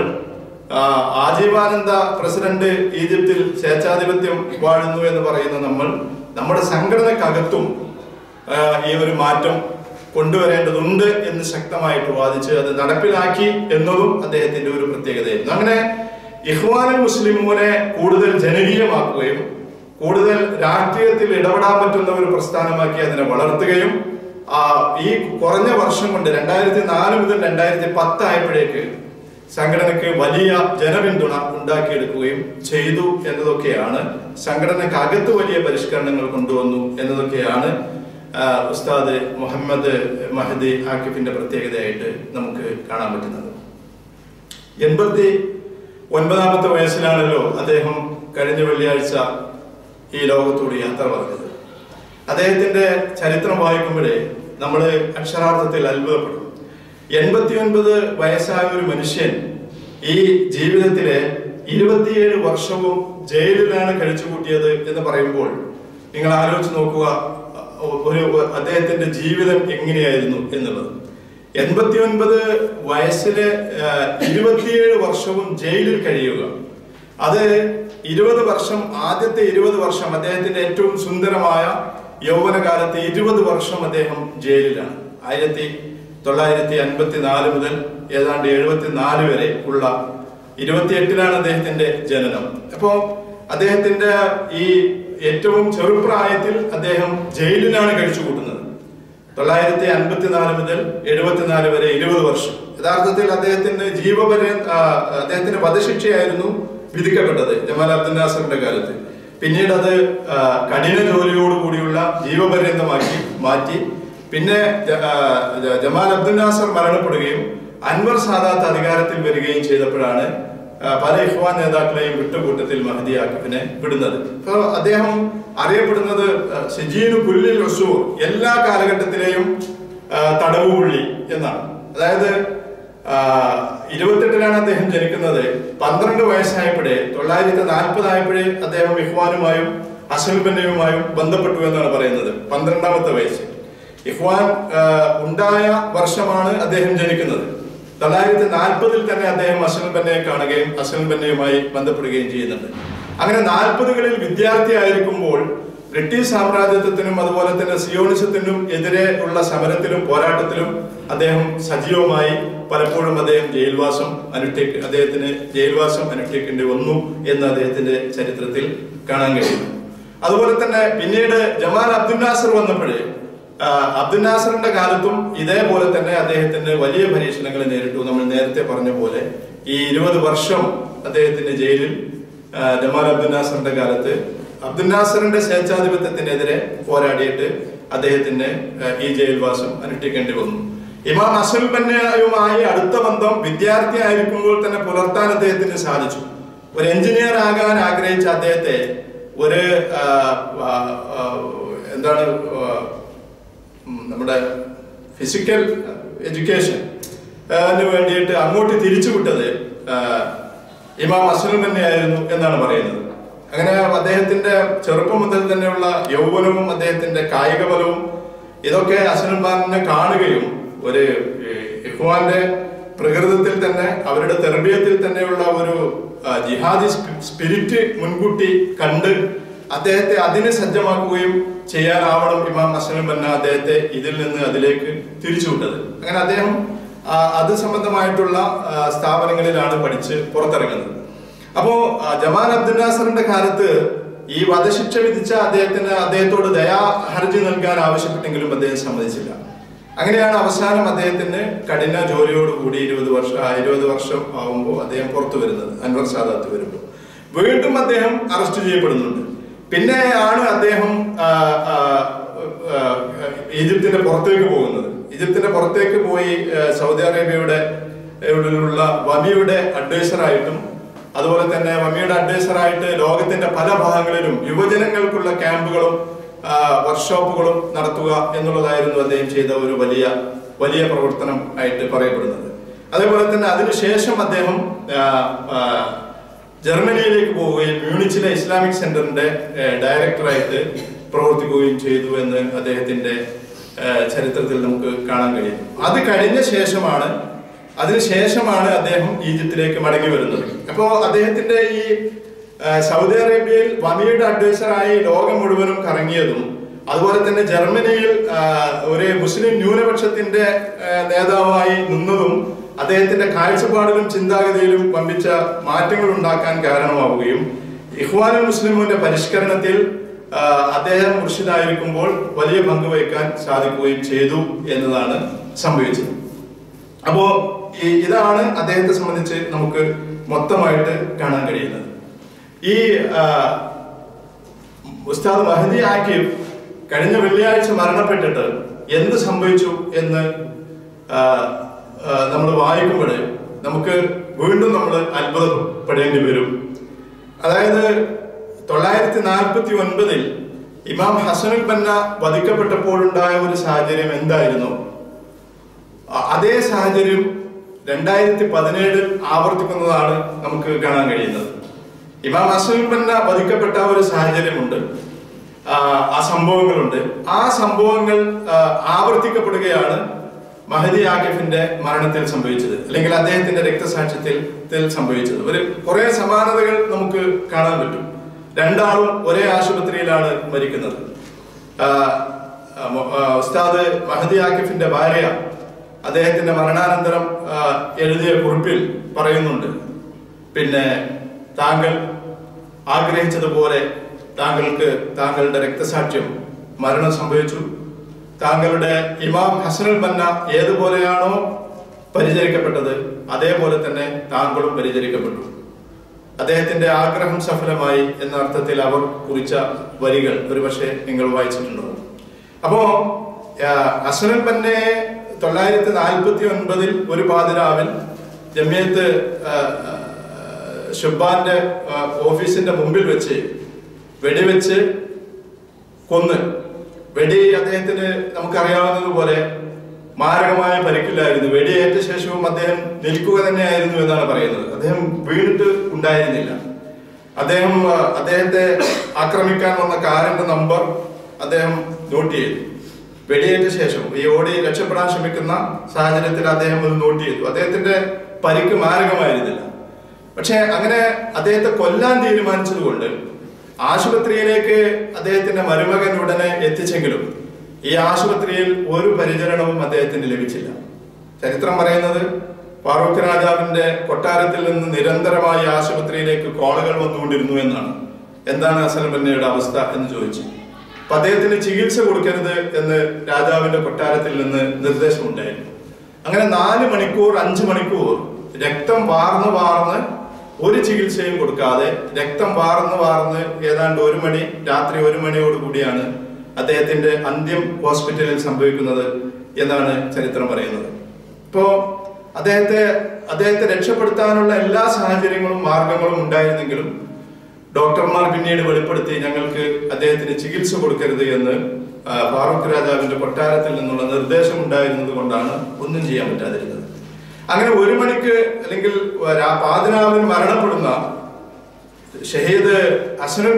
ആജീവാനന്ദ പ്രസിഡന്റ് ഈജിപ്തിൽ സ്വേച്ഛാധിപത്യം വാഴുന്നു എന്ന് പറയുന്ന നമ്മൾ, നമ്മുടെ സംഘടനക്കകത്തും ഈ ഒരു മാറ്റം കൊണ്ടുവരേണ്ടതുണ്ട് എന്ന് ശക്തമായിട്ട് വാദിച്ച് അത് നടപ്പിലാക്കി എന്നതും അദ്ദേഹത്തിന്റെ ഒരു പ്രത്യേകതയായിരുന്നു. അങ്ങനെ ഇഖ്വാനുൽ മുസ്ലിമൂനെ കൂടുതൽ ജനകീയമാക്കുകയും കൂടുതൽ രാഷ്ട്രീയത്തിൽ ഇടപെടാൻ പറ്റുന്ന ഒരു പ്രസ്ഥാനമാക്കി അതിനെ വളർത്തുകയും ഈ കുറഞ്ഞ വർഷം കൊണ്ട് രണ്ടായിരത്തി നാല് മുതൽ രണ്ടായിരത്തി പത്ത് ആയപ്പോഴേക്ക് സംഘടനയ്ക്ക് വലിയ ജനപിന്തുണ ഉണ്ടാക്കിയെടുക്കുകയും ചെയ്തു എന്നതൊക്കെയാണ്, സംഘടനക്കകത്ത് വലിയ പരിഷ്കരണങ്ങൾ കൊണ്ടുവന്നു എന്നതൊക്കെയാണ് ഉസ്താദ് മുഹമ്മദ് മഹദി ആക്കിഫിന്റെ പ്രത്യേകതയായിട്ട് നമുക്ക് കാണാൻ പറ്റുന്നത്. എൺപത്തി ഒൻപതാമത്തെ വയസ്സിലാണല്ലോ അദ്ദേഹം കഴിഞ്ഞ വെള്ളിയാഴ്ച ഈ ലോകത്തോട് യാത്ര പറഞ്ഞത്. അദ്ദേഹത്തിന്റെ ചരിത്രം വായിക്കുമ്പോഴേ നമ്മൾ അക്ഷരാർത്ഥത്തിൽ അത്ഭുതപ്പെടും. എൺപത്തി ഒൻപത് വയസ്സായ ഒരു മനുഷ്യൻ ഈ ജീവിതത്തിലെ ഇരുപത്തിയേഴ് വർഷവും ജയിലിലാണ് കഴിച്ചുകൂട്ടിയത് എന്ന് പറയുമ്പോൾ നിങ്ങൾ ആലോചിച്ച് നോക്കുക ഒരു അദ്ദേഹത്തിന്റെ ജീവിതം എങ്ങനെയായിരുന്നു എന്നുള്ളത്. എൺപത്തി ഒൻപത് വയസ്സിലെ ഇരുപത്തിയേഴ് വർഷവും ജയിലിൽ കഴിയുക, അത് ഇരുപത് വർഷം, ആദ്യത്തെ ഇരുപത് വർഷം അദ്ദേഹത്തിന്റെ ഏറ്റവും സുന്ദരമായ യൗവനകാലത്ത് ഇരുപത് വർഷം അദ്ദേഹം ജയിലിലാണ്. ആയിരത്തി തൊള്ളായിരത്തി അൻപത്തി നാല് മുതൽ ഏതാണ്ട് എഴുപത്തി നാല് വരെ ഉള്ള ഇരുപത്തിയെട്ടിലാണ് അദ്ദേഹത്തിന്റെ ജനനം. അപ്പോ അദ്ദേഹത്തിന്റെ ഈ ഏറ്റവും ചെറുപ്രായത്തിൽ അദ്ദേഹം ജയിലിലാണ് കഴിച്ചു കൂട്ടുന്നത്. തൊള്ളായിരത്തി അൻപത്തിനാല് മുതൽ എഴുപത്തിനാല് വരെ ഇരുപത് വർഷം. യഥാർത്ഥത്തിൽ അദ്ദേഹത്തിന് ജീവപര്യ അദ്ദേഹത്തിന് വധശിക്ഷയായിരുന്നു വിധിക്കപ്പെട്ടത് ജമാൽ അബ്ദുൽ നാസറിന്റെ കാലത്ത്. പിന്നീട് അത് കഠിന ജോലിയോടുകൂടിയുള്ള ജീവപര്യന്തമാക്കി മാറ്റി. പിന്നെ ജമാൽ അബ്ദുൽ നാസർ മരണപ്പെടുകയും അൻവർ സാദാത്ത് അധികാരത്തിൽ വരികയും ചെയ്തപ്പോഴാണ് പല ഇഖ്വാൻ നേതാക്കളെയും വിട്ടുകൂട്ടത്തിൽ മഹദി ആക്കിഫിനെ വിടുന്നത്. അപ്പൊ അദ്ദേഹം അറിയപ്പെടുന്നത് സിജീനു കുല്ലിൽ റസൂർ, എല്ലാ കാലഘട്ടത്തിലെയും തടവ് പുള്ളി എന്നാണ്. അതായത് ഇരുപത്തെട്ടിലാണ് അദ്ദേഹം ജനിക്കുന്നത്. പന്ത്രണ്ട് വയസ്സായപ്പോഴേ തൊള്ളായിരത്തി നാൽപ്പതായപ്പോഴേ അദ്ദേഹം ഇഖ്വാനുമായും അസൽ ബന്നയുമായും ബന്ധപ്പെട്ടു എന്നാണ് പറയുന്നത്. പന്ത്രണ്ടാമത്തെ വയസ്സിൽ ഇഖ്വാൻ ഉണ്ടായ വർഷമാണ് അദ്ദേഹം ജനിക്കുന്നത്. തൊള്ളായിരത്തി നാൽപ്പതിൽ തന്നെ അദ്ദേഹം അസൽ ബന്നയെ കാണുകയും അസൽ ബന്നയുമായി ബന്ധപ്പെടുകയും ചെയ്യുന്നുണ്ട്. അങ്ങനെ നാൽപ്പതുകളിൽ വിദ്യാർത്ഥിയായിരിക്കുമ്പോൾ ബ്രിട്ടീഷ് സാമ്രാജ്യത്വത്തിനും അതുപോലെ തന്നെ സിയോണിസത്തിനും എതിരെ ഉള്ള സമരത്തിലും പോരാട്ടത്തിലും അദ്ദേഹം സജീവമായി. പലപ്പോഴും അദ്ദേഹം ജയിൽവാസം അനുഷ്ഠിക്ക അദ്ദേഹത്തിന് ജയിൽവാസം അനുഷ്ഠിക്കേണ്ടി വന്നു എന്ന് അദ്ദേഹത്തിന്റെ ചരിത്രത്തിൽ കാണാൻ കഴിയും. അതുപോലെ തന്നെ പിന്നീട് ജമാൽ അബ്ദുൽ നാസർ വന്നപ്പോഴേ അബ്ദുൽ നാസറിന്റെ കാലത്തും ഇതേപോലെ തന്നെ അദ്ദേഹത്തിന് വലിയ പരീക്ഷണങ്ങൾ നേരിട്ടു. നമ്മൾ നേരത്തെ പറഞ്ഞ പോലെ ഈ ഇരുപത് വർഷം അദ്ദേഹത്തിന്റെ ജയിലിൽ ജമാൽ അബ്ദുൽ നാസറിന്റെ കാലത്ത് അബ്ദുൽ നാസറിന്റെ സ്വേച്ഛാധിപത്യത്തിനെതിരെ പോരാടിയിട്ട് അദ്ദേഹത്തിന് ഈ ജയിൽവാസം അനുഷ്ഠിക്കേണ്ടി വന്നു. ഇമാം അസൽ ബന്നയുമായി അടുത്ത ബന്ധം വിദ്യാർത്ഥി ആയിരിക്കുമ്പോൾ തന്നെ പുലർത്താൻ അദ്ദേഹത്തിന് സാധിച്ചു. ഒരു എഞ്ചിനീയർ ആകാൻ ആഗ്രഹിച്ച അദ്ദേഹത്തെ ഒരു എന്താണ് നമ്മുടെ ഫിസിക്കൽ എഡ്യൂക്കേഷൻ വേണ്ടിയിട്ട് അങ്ങോട്ട് തിരിച്ചുവിട്ടത് ഇമാം അസൽ ബന്നയായിരുന്നു എന്നാണ് പറയുന്നത്. അങ്ങനെ അദ്ദേഹത്തിന്റെ ചെറുപ്പം മുതൽ തന്നെയുള്ള യൗവനവും അദ്ദേഹത്തിന്റെ കായിക ബലവും ഇതൊക്കെ അസൽ ബന്നെ കാണുകയും ഒരു ഇഖ്വാന്റെ പ്രകൃതത്തിൽ തന്നെ അവരുടെ തെർബിയത്തിൽ തന്നെയുള്ള ഒരു ജിഹാദി സ്പിരിറ്റ് മുൻകൂട്ടി കണ്ട് അദ്ദേഹത്തെ അതിന് സജ്ജമാക്കുകയും ചെയ്യാനാവണം ഇമാം ഹസനുൽ ബന്ന അദ്ദേഹത്തെ ഇതിൽ നിന്ന് അതിലേക്ക് തിരിച്ചുവിട്ടത്. അങ്ങനെ അദ്ദേഹം അത് സംബന്ധമായിട്ടുള്ള സ്ഥാപനങ്ങളിലാണ് പഠിച്ച് പുറത്തിറങ്ങുന്നത്. അപ്പോ ജമാൽ അബ്ദുൽ നാസറിന്റെ കാലത്ത് ഈ വധശിക്ഷ വിധിച്ച അദ്ദേഹത്തിന് അദ്ദേഹത്തോട് ദയാ ഹർജി നൽകാൻ ആവശ്യപ്പെട്ടെങ്കിലും അദ്ദേഹം സമ്മതിച്ചില്ല. അങ്ങനെയാണ് അവസാനം അദ്ദേഹത്തിന് കഠിന ജോലിയോടുകൂടി ഇരുപത് വർഷം ഇരുപത് വർഷം ആവുമ്പോൾ അദ്ദേഹം പുറത്തു വരുന്നത്. അൻവർ സാദാത്ത് വരുമ്പോൾ വീണ്ടും അദ്ദേഹം അറസ്റ്റ് ചെയ്യപ്പെടുന്നുണ്ട്. പിന്നെയാണ് അദ്ദേഹം ഈജിപ്തിന്റെ പുറത്തേക്ക് പോകുന്നത്. ഈജിപ്തിന്റെ പുറത്തേക്ക് പോയി സൗദി അറേബ്യയുടെ ഉള്ള വമിയുടെ അഡ്വൈസറായിട്ടും അതുപോലെ തന്നെ വമിയുടെ അഡ്വൈസറായിട്ട് ലോകത്തിന്റെ പല ഭാഗങ്ങളിലും യുവജനങ്ങൾക്കുള്ള ക്യാമ്പുകളും വർക്ക്ഷോപ്പുകളും നടത്തുക എന്നുള്ളതായിരുന്നു അദ്ദേഹം ചെയ്ത ഒരു വലിയ വലിയ പ്രവർത്തനം ആയിട്ട് പറയപ്പെടുന്നത്. അതേപോലെ തന്നെ അതിനുശേഷം അദ്ദേഹം ജർമ്മനിയിലേക്ക് പോവുകയും മ്യൂണിച്ചിലെ ഇസ്ലാമിക് സെന്ററിന്റെ ഡയറക്ടറായിട്ട് പ്രവർത്തിക്കുകയും ചെയ്തു എന്ന് അദ്ദേഹത്തിന്റെ ചരിത്രത്തിൽ നമുക്ക് കാണാൻ കഴിയും. അത് കഴിഞ്ഞ ശേഷമാണ് അതിനുശേഷമാണ് അദ്ദേഹം ഈജിപ്തിലേക്ക് മടങ്ങി വരുന്നത്. അപ്പോ അദ്ദേഹത്തിന്റെ ഈ സൗദി അറേബ്യയിൽ വമിയുടെ അഡ്വൈസറായി ലോകം മുഴുവനും കറങ്ങിയതും അതുപോലെ തന്നെ ജർമ്മനിയിൽ ഒരു മുസ്ലിം ന്യൂനപക്ഷത്തിന്റെ നേതാവായി നിന്നതും അദ്ദേഹത്തിന്റെ കാഴ്ചപ്പാടിലും ചിന്താഗതിയിലും വമ്പിച്ച മാറ്റങ്ങൾ ഉണ്ടാക്കാൻ കാരണമാവുകയും ഇഖ്വാനുൽ മുസ്ലിമിന്റെ പരിഷ്കരണത്തിൽ അദ്ദേഹം മുർഷിദായിരിക്കുമ്പോൾ വലിയ പങ്ക് വഹിക്കാൻ സാധിക്കുകയും ചെയ്തു എന്നതാണ് സംഭവിച്ചത്. അപ്പോ ഇതാണ് അദ്ദേഹത്തെ സംബന്ധിച്ച് നമുക്ക് മൊത്തമായിട്ട് കാണാൻ കഴിയുന്നത്. ഈ ഉസ്താദ് മഹദി ആക്കിബ് കഴിഞ്ഞ വെള്ളിയാഴ്ച മരണപ്പെട്ടിട്ട് എന്ത് സംഭവിച്ചു എന്ന് നമ്മൾ വായിക്കുമ്പോൾ നമുക്ക് വീണ്ടും നമ്മൾ അത്ഭുതപ്പെടേണ്ടി വരും. അതായത് തൊള്ളായിരത്തി നാൽപ്പത്തി ഒൻപതിൽ ഇമാം ഹസനുൽ ബന്ന വധിക്കപ്പെട്ടപ്പോഴുണ്ടായ ഒരു സാഹചര്യം എന്തായിരുന്നു, അതേ സാഹചര്യം രണ്ടായിരത്തി പതിനേഴിൽ ആവർത്തിക്കുന്നതാണ് നമുക്ക് കാണാൻ കഴിയുന്നത്. ഇമാം ഹസനുൽ ബന്ന വധിക്കപ്പെട്ട ഒരു സാഹചര്യമുണ്ട്, ആ സംഭവങ്ങളുണ്ട്. ആ സംഭവങ്ങൾ ആവർത്തിക്കപ്പെടുകയാണ് മഹദി ആക്കിഫിന്റെ മരണത്തിൽ സംഭവിച്ചത്, അല്ലെങ്കിൽ അദ്ദേഹത്തിന്റെ രക്തസാക്ഷ്യത്തിൽ സംഭവിച്ചത്. ഒരു കുറെ സമാനതകൾ നമുക്ക് കാണാൻ പറ്റും. രണ്ടാളും ഒരേ ആശുപത്രിയിലാണ് മരിക്കുന്നത്. ഉസ്താദ് മഹദി ആക്കിഫിന്റെ ഭാര്യ അദ്ദേഹത്തിന്റെ മരണാനന്തരം എഴുതിയ കുറിപ്പിൽ പറയുന്നുണ്ട്, പിന്നെ താങ്കൾ ആഗ്രഹിച്ചതുപോലെ താങ്കൾക്ക് താങ്കളുടെ രക്തസാക്ഷ്യം മരണം സംഭവിച്ചു. താങ്കളുടെ ഇമാം ഹസനുൽ ബന്ന ഏതുപോലെയാണോ പരിചരിക്കപ്പെട്ടത് അതേപോലെ തന്നെ താങ്കളും പരിചരിക്കപ്പെട്ടു. അദ്ദേഹത്തിന്റെ ആഗ്രഹം സഫലമായി എന്ന അർത്ഥത്തിൽ അവർ കുറിച്ച വരികൾ ഒരുപക്ഷെ നിങ്ങൾ വായിച്ചിട്ടുണ്ടാവും. അപ്പോ ഹസനുൽ ബന്നയെ തൊള്ളായിരത്തി നാൽപ്പത്തി ഒൻപതിൽ ഒരു പാതിരാവിൽ ജമിയത്ത് ഷുബാന്റെ ഓഫീസിന്റെ മുമ്പിൽ വെച്ച് വെടിവെച്ച് കൊന്ന്. വെടി അദ്ദേഹത്തിന് നമുക്കറിയാവുന്നതുപോലെ മാരകമായ പരിക്കില്ലായിരുന്നു. വെടിയേറ്റ ശേഷവും അദ്ദേഹം നിൽക്കുക തന്നെയായിരുന്നു എന്നാണ് പറയുന്നത്. അദ്ദേഹം വീണിട്ട് ഉണ്ടായിരുന്നില്ല. അദ്ദേഹം അദ്ദേഹത്തെ ആക്രമിക്കാൻ വന്ന കാറിന്റെ നമ്പർ അദ്ദേഹം നോട്ട് ചെയ്തു. വെടിയേറ്റ ശേഷം ഈ ഓടി രക്ഷപ്പെടാൻ ശ്രമിക്കുന്ന സാഹചര്യത്തിൽ അദ്ദേഹം അത് നോട്ട് ചെയ്തു. അദ്ദേഹത്തിന്റെ പരിക്ക് മാരകമായിരുന്നില്ല. പക്ഷെ അങ്ങനെ അദ്ദേഹത്തെ കൊല്ലാൻ തീരുമാനിച്ചതുകൊണ്ട് ആശുപത്രിയിലേക്ക് അദ്ദേഹത്തിന്റെ മരുമകൻ ഉടനെ എത്തിച്ചെങ്കിലും ഈ ആശുപത്രിയിൽ ഒരു പരിചരണവും അദ്ദേഹത്തിന് ലഭിച്ചില്ല. ചരിത്രം പറയുന്നത് ഫാറൂഖ് രാജാവിന്റെ കൊട്ടാരത്തിൽ നിന്ന് നിരന്തരമായി ആശുപത്രിയിലേക്ക് കോളുകൾ വന്നുകൊണ്ടിരുന്നു എന്നാണ്. എന്താണ് ഹസനുൽ ബന്നയുടെ അവസ്ഥ എന്ന് ചോദിച്ചു. അപ്പൊ അദ്ദേഹത്തിന് ചികിത്സ കൊടുക്കരുത് എന്ന് രാജാവിന്റെ കൊട്ടാരത്തിൽ നിന്ന് നിർദ്ദേശമുണ്ടായിരുന്നു. അങ്ങനെ നാല് മണിക്കൂർ അഞ്ചു മണിക്കൂർ രക്തം വാർന്ന് വാർന്ന് ഒരു ചികിത്സയും കൊടുക്കാതെ രക്തം വാർന്ന് വാർന്ന് ഏതാണ്ട് ഒരു മണി രാത്രി ഒരു മണിയോടുകൂടിയാണ് അദ്ദേഹത്തിന്റെ അന്ത്യം ഹോസ്പിറ്റലിൽ സംഭവിക്കുന്നത് എന്നാണ് ചരിത്രം പറയുന്നത്. ഇപ്പോ അദ്ദേഹത്തെ അദ്ദേഹത്തെ രക്ഷപ്പെടുത്താനുള്ള എല്ലാ സാഹചര്യങ്ങളും മാർഗങ്ങളും ഉണ്ടായിരുന്നെങ്കിലും ഡോക്ടർമാർ പിന്നീട് വെളിപ്പെടുത്തി ഞങ്ങൾക്ക് അദ്ദേഹത്തിന് ചികിത്സ കൊടുക്കരുത് എന്ന് ഫാറൂഖ് രാജാവിന്റെ കൊട്ടാരത്തിൽ നിന്നുള്ള നിർദ്ദേശം ഉണ്ടായിരുന്നത് കൊണ്ടാണ് ഒന്നും ചെയ്യാൻ പറ്റാതിരുന്നത്. അങ്ങനെ ഒരു മണിക്ക് അല്ലെങ്കിൽ പാതിരാവിൽ മരണപ്പെടുന്ന ഷഹീദ് ഹസനുൽ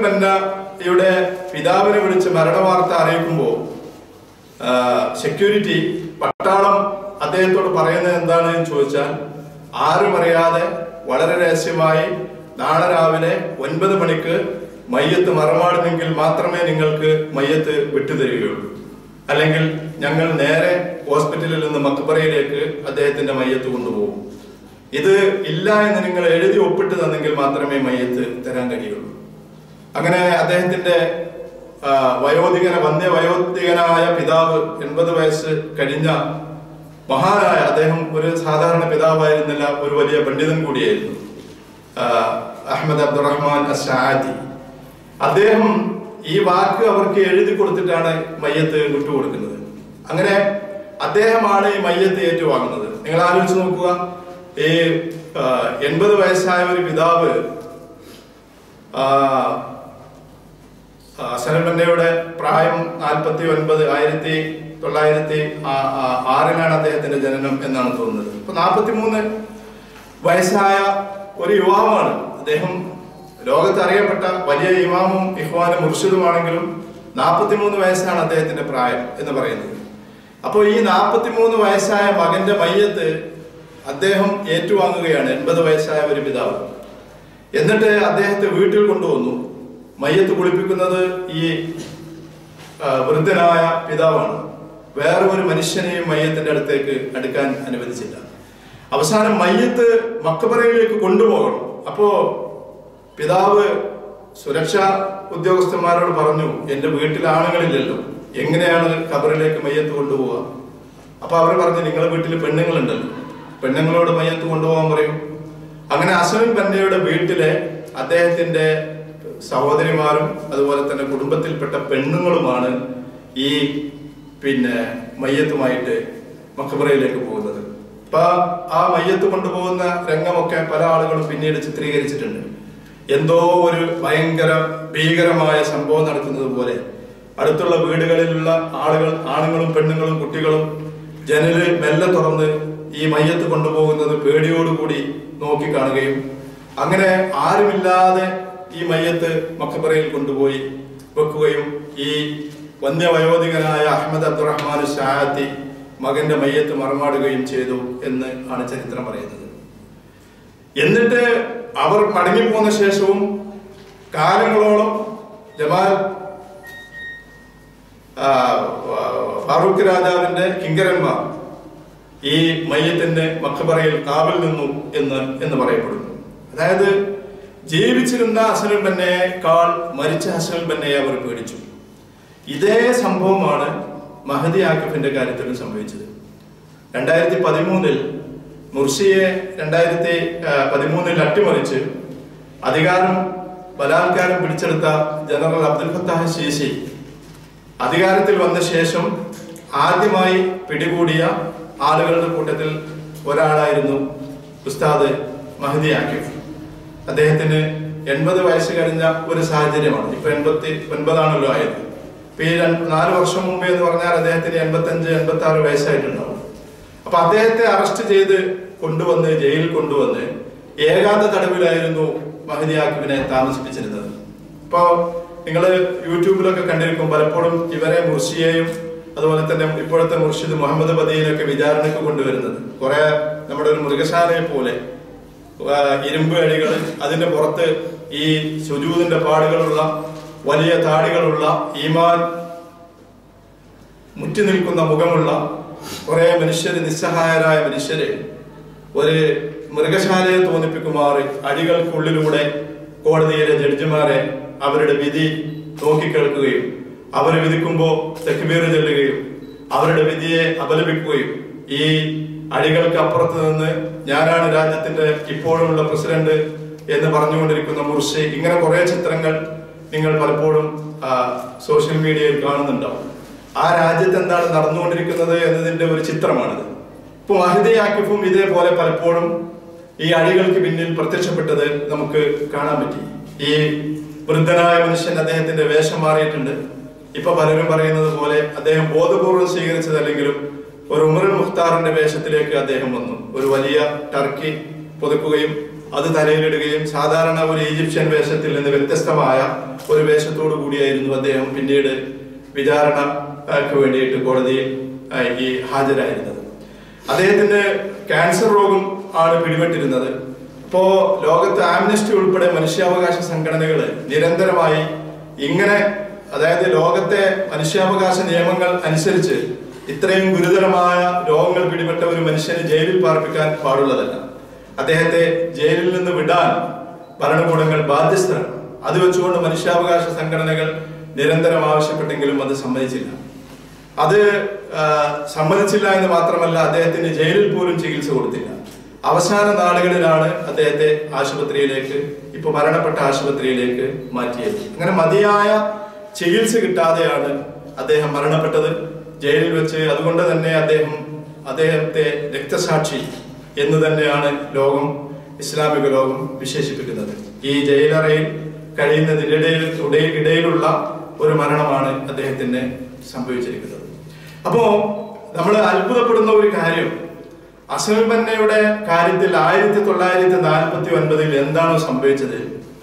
ബന്നയുടെ പിതാവിനെ വിളിച്ച് മരണവാർത്ത അറിയിക്കുമ്പോൾ സെക്യൂരിറ്റി പട്ടാളം അദ്ദേഹത്തോട് പറയുന്നത് എന്താണെന്ന് ചോദിച്ചാൽ, ആരും അറിയാതെ വളരെ രഹസ്യമായി നാളെ രാവിലെ ഒൻപത് മണിക്ക് മയ്യത്ത് മറമാടുമെങ്കിൽ മാത്രമേ നിങ്ങൾക്ക് മയ്യത്ത് വിട്ടുതരികയുള്ളൂ, അല്ലെങ്കിൽ ഞങ്ങൾ നേരെ ഹോസ്പിറ്റലിൽ നിന്ന് മക്ബറയിലേക്ക് അദ്ദേഹത്തിന്റെ മയ്യത്ത് കൊണ്ടുപോകും. ഇത് ഇല്ല എന്ന് നിങ്ങൾ എഴുതി ഒപ്പിട്ട് തന്നെങ്കിൽ മാത്രമേ മയ്യത്ത് തരാൻ കഴിയുള്ളൂ. അങ്ങനെ അദ്ദേഹത്തിന്റെ വയോധികന വന്ധ്യ വയോധികനായ പിതാവ്, എൺപത് വയസ്സ് കഴിഞ്ഞ മഹാനായ അദ്ദേഹം ഒരു സാധാരണ പിതാവായിരുന്നില്ല, ഒരു വലിയ പണ്ഡിതൻ കൂടിയായിരുന്നു, അഹമ്മദ് അബ്ദുറഹ്മാൻ അസ്സാദി. അദ്ദേഹം ഈ വാക്ക് അവർക്ക് എഴുതി കൊടുത്തിട്ടാണ് മയ്യത്ത് വിട്ടുകൊടുക്കുന്നത്. അങ്ങനെ അദ്ദേഹമാണ് ഈ മയ്യത്ത് ഏറ്റുവാങ്ങുന്നത്. നിങ്ങൾ ആലോചിച്ച് നോക്കുക, ഈ എൺപത് വയസ്സായ ഒരു പിതാവ്, ഹസനുൽ ബന്നയുടെ പ്രായം നാൽപ്പത്തി ഒൻപത് ആയിരത്തി തൊള്ളായിരത്തി ആറിലാണ് അദ്ദേഹത്തിന്റെ ജനനം എന്നാണ് തോന്നുന്നത്. ഇപ്പൊ നാൽപ്പത്തി മൂന്ന് വയസ്സായ ഒരു യുവാവാണ് അദ്ദേഹം. ലോകത്ത് അറിയപ്പെട്ട വലിയ ഇമാമും ഇഖ്വാനും മുർഷിദുമാണെങ്കിലും നാൽപ്പത്തി മൂന്ന് വയസ്സാണ് അദ്ദേഹത്തിന്റെ പ്രായം എന്ന് പറയുന്നത്. അപ്പോൾ ഈ നാൽപ്പത്തി മൂന്ന് വയസ്സായ മകന്റെ മയ്യത്ത് അദ്ദേഹം ഏറ്റുവാങ്ങുകയാണ്, എൺപത് വയസ്സായ ഒരു പിതാവ്. എന്നിട്ട് അദ്ദേഹത്തെ വീട്ടിൽ കൊണ്ടുവന്നു. മയ്യത്ത് കുളിപ്പിക്കുന്നത് ഈ വൃദ്ധനായ പിതാവാണ്. വേറെ ഒരു മനുഷ്യനെയും മയ്യത്തിന്റെ അടുത്തേക്ക് അടുക്കാൻ അനുവദിച്ചില്ല. അവസാനം മയ്യത്ത് മക്ബറയിലേക്ക് കൊണ്ടുപോകണം. അപ്പോ പിതാവ് സുരക്ഷാ ഉദ്യോഗസ്ഥന്മാരോട് പറഞ്ഞു, എന്റെ വീട്ടിൽ ആണുങ്ങളില്ലല്ലോ, എങ്ങനെയാണ് ഖബറിലേക്ക് മയ്യത്ത് കൊണ്ടുപോവുക? അപ്പൊ അവർ പറഞ്ഞു, നിങ്ങളുടെ വീട്ടിൽ പെണ്ണുങ്ങളുണ്ടല്ലോ, പെണ്ണുങ്ങളോട് മയ്യത്ത് കൊണ്ടുപോകാൻ പറയും. അങ്ങനെ ഹസനുൽ ബന്നയുടെ വീട്ടിലെ അദ്ദേഹത്തിന്റെ സഹോദരിമാരും അതുപോലെ തന്നെ കുടുംബത്തിൽപ്പെട്ട പെണ്ണുങ്ങളുമാണ് ഈ പിന്നെ മയ്യത്തുമായിട്ട് മക്ബറയിലേക്ക് പോകുന്നത്. അപ്പൊ ആ മയ്യത്ത് കൊണ്ടുപോകുന്ന രംഗമൊക്കെ പല ആളുകളും പിന്നീട് ചിത്രീകരിച്ചിട്ടുണ്ട്. എന്തോ ഒരു ഭയങ്കര ഭീകരമായ സംഭവം നടക്കുന്നത് പോലെ അടുത്തുള്ള വീടുകളിലുള്ള ആളുകൾ, ആണുങ്ങളും പെണ്ണുങ്ങളും കുട്ടികളും ജനല് മെല്ലെ തുറന്ന് ഈ മയ്യത്ത് കൊണ്ടുപോകുന്നത് പേടിയോടുകൂടി നോക്കിക്കാണുകയും അങ്ങനെ ആരുമില്ലാതെ ഈ മയ്യത്ത് മക്ബറയിൽ കൊണ്ടുപോയി വെക്കുകയും ഈ വന്ധ്യവയോധികനായ അഹമ്മദ് അബ്ദുറഹ്മാൻ ഷാഅത്തി മകന്റെ മയ്യത്ത് മറമാടുകയും ചെയ്തു എന്ന് ആണ് ചരിത്രം പറയുന്നത്. എന്നിട്ട് അവർ മടങ്ങിപ്പോന്ന ശേഷവും കാലങ്ങളോളം ജമാൽ ഫാറൂഖ് രാജാവിന്റെ കിങ്കരന്മാർ ഈ മയ്യത്തിന്റെ മക്ബറയിൽ കാവൽ നിന്നു എന്ന് എന്ന് പറയപ്പെടുന്നു. അതായത് ജീവിച്ചിരുന്ന ഹസനുൽ ബന്നയേക്കാൾ മരിച്ച ഹസനുൽ ബന്നയെ അവർ പേടിച്ചു. ഇതേ സംഭവമാണ് മഹദി ആക്കിഫിന്റെ കാര്യത്തിലും സംഭവിച്ചത്. രണ്ടായിരത്തി പതിമൂന്നിൽ മുർഷിയെ രണ്ടായിരത്തി പതിമൂന്നിൽ അട്ടിമറിച്ച് അധികാരം ബലാത്കാരം പിടിച്ചെടുത്ത ജനറൽ അബ്ദുൽ ഫത്താഹ് ശീശി അധികാരത്തിൽ വന്ന ശേഷം ആദ്യമായി പിടികൂടിയ ആളുകളുടെ കൂട്ടത്തിൽ ഒരാളായിരുന്നു ഉസ്താദ് മഹദി ആക്കിഫ്. അദ്ദേഹത്തിന് എൺപത് വയസ്സ് കഴിഞ്ഞ ഒരു സാഹചര്യമാണ്. ഇപ്പൊ എൺപത്തി ഒൻപതാണല്ലോ ആയത്. ഇപ്പൊ ഈ നാല് വർഷം മുമ്പ് എന്ന് പറഞ്ഞാൽ അദ്ദേഹത്തിന് എൺപത്തി അഞ്ച് എൺപത്തി ആറ് വയസ്സായിട്ടുണ്ടാവും. അപ്പൊ അദ്ദേഹത്തെ അറസ്റ്റ് ചെയ്ത് കൊണ്ടുവന്ന് ജയിലിൽ കൊണ്ടുവന്ന് ഏകാന്ത തടവിലായിരുന്നു മഹദി ആക്കിഫിനെ താമസിപ്പിച്ചിരുന്നത്. ഇപ്പോ നിങ്ങൾ യൂട്യൂബിലൊക്കെ കണ്ടിരിക്കും, പലപ്പോഴും ഇവരെ മുർഷിയെയും അതുപോലെ തന്നെ ഇപ്പോഴത്തെ മുർഷിദ് മുഹമ്മദ് ബദിയിലൊക്കെ വിചാരണയ്ക്ക് കൊണ്ടുവരുന്നത് കുറെ നമ്മുടെ ഒരു മൃഗശാലയെ പോലെ ഇരുമ്പ് അടികൾ, അതിന്റെ പുറത്ത് ഈ സുജൂദിന്റെ പാടുകളുള്ള വലിയ താടികളുള്ള ഈമാൻ മുറ്റി നിൽക്കുന്ന മുഖമുള്ള കുറെ മനുഷ്യര്, നിസ്സഹായരായ മനുഷ്യര് ഒരു മൃഗശാലയെ തോന്നിപ്പിക്കുമാറ് അടികൾക്കുള്ളിലൂടെ കോടതിയിലെ ജഡ്ജിമാരെ അവരുടെ വിധി നോക്കിക്കേൾക്കുകയും അവർ വിധിക്കുമ്പോൾ തക്ബീർ ചൊല്ലുകയും അവരുടെ വിധിയെ അപലപിക്കുകയും ഈ അടികൾക്ക് അപ്പുറത്ത് നിന്ന് ഞാനാണ് രാജ്യത്തിന്റെ ഇപ്പോഴുള്ള പ്രസിഡന്റ് എന്ന് പറഞ്ഞുകൊണ്ടിരിക്കുന്ന മുർഷി, ഇങ്ങനെ കുറെ ചിത്രങ്ങൾ നിങ്ങൾ പലപ്പോഴും സോഷ്യൽ മീഡിയയിൽ കാണുന്നുണ്ടാവും. ആ രാജ്യത്ത് എന്താണ് നടന്നുകൊണ്ടിരിക്കുന്നത് എന്നതിന്റെ ഒരു ചിത്രമാണിത്. ഇപ്പൊ മഹദി ആക്കിഫും ഇതേപോലെ പലപ്പോഴും ഈ അടികൾക്ക് പിന്നിൽ പ്രത്യക്ഷപ്പെട്ടത് നമുക്ക് കാണാൻ പറ്റി. ഈ വൃദ്ധനായ മനുഷ്യൻ അദ്ദേഹത്തിന്റെ വേഷം മാറിയിട്ടുണ്ട്. ഇപ്പൊ പലരും പറയുന്നത് പോലെ അദ്ദേഹം ബോധപൂർവം സ്വീകരിച്ചതല്ലെങ്കിലും ഒരു ഉമറുൽ മുഖ്താറിന്റെ വേഷത്തിലേക്ക് അദ്ദേഹം വന്നു. ഒരു വലിയ ടർക്കി പുതുക്കുകയും അത് തലയിലിടുകയും സാധാരണ ഒരു ഈജിപ്ഷ്യൻ വേഷത്തിൽ നിന്ന് വ്യത്യസ്തമായ ഒരു വേഷത്തോടു കൂടിയായിരുന്നു അദ്ദേഹം പിന്നീട് വിചാരണക്ക് വേണ്ടിയിട്ട് കോടതിയിൽ ഈ ഹാജരായിരുന്നത്. അദ്ദേഹത്തിന് ക്യാൻസർ രോഗം ആണ് പിടിപെട്ടിരുന്നത്. ഇപ്പോ ലോകത്ത് ആംനസ്റ്റി ഉൾപ്പെടെ മനുഷ്യാവകാശ സംഘടനകൾ നിരന്തരമായി ഇങ്ങനെ, അതായത് ലോകത്തെ മനുഷ്യാവകാശ നിയമങ്ങൾ അനുസരിച്ച് ഇത്രയും ഗുരുതരമായ രോഗങ്ങൾ പിടിപെട്ട ഒരു മനുഷ്യനെ ജയിലിൽ പാർപ്പിക്കാൻ പാടുള്ളതല്ല. അദ്ദേഹത്തെ ജയിലിൽ നിന്ന് വിടാൻ ഭരണകൂടങ്ങൾ ബാധ്യസ്ഥരാണ്. അത് വെച്ചുകൊണ്ട് മനുഷ്യാവകാശ സംഘടനകൾ നിരന്തരം ആവശ്യപ്പെട്ടെങ്കിലും അത് സമ്മതിച്ചില്ല. അത് സമ്മതിച്ചില്ല എന്ന് മാത്രമല്ല, അദ്ദേഹത്തിന് ജയിലിൽ പോലും ചികിത്സ കൊടുത്തില്ല. അവസാന നാളുകളിലാണ് അദ്ദേഹത്തെ ആശുപത്രിയിലേക്ക്, ഇപ്പൊ മരണപ്പെട്ട ആശുപത്രിയിലേക്ക് മാറ്റിയത്. അങ്ങനെ മതിയായ ചികിത്സ കിട്ടാതെയാണ് അദ്ദേഹം മരണപ്പെട്ടത് ജയിലിൽ വെച്ച്. അതുകൊണ്ട് തന്നെ അദ്ദേഹം അദ്ദേഹത്തെ രക്തസാക്ഷി എന്ന് തന്നെയാണ് ലോകം, ഇസ്ലാമിക ലോകം വിശേഷിപ്പിക്കുന്നത്. ഈ ജയിലറയിൽ കഴിയുന്നതിനിടയിൽ ഇടയിലുള്ള ഒരു മരണമാണ് അദ്ദേഹത്തിന് സംഭവിച്ചിരിക്കുന്നത്. അപ്പോ നമ്മൾ അത്ഭുതപ്പെടുന്ന ഒരു കാര്യം, അസ്ലം ബന്നയുടെ കാര്യത്തിൽ ആയിരത്തി തൊള്ളായിരത്തി നാൽപ്പത്തി ഒൻപതിൽ എന്താണോ സംഭവിച്ചത്,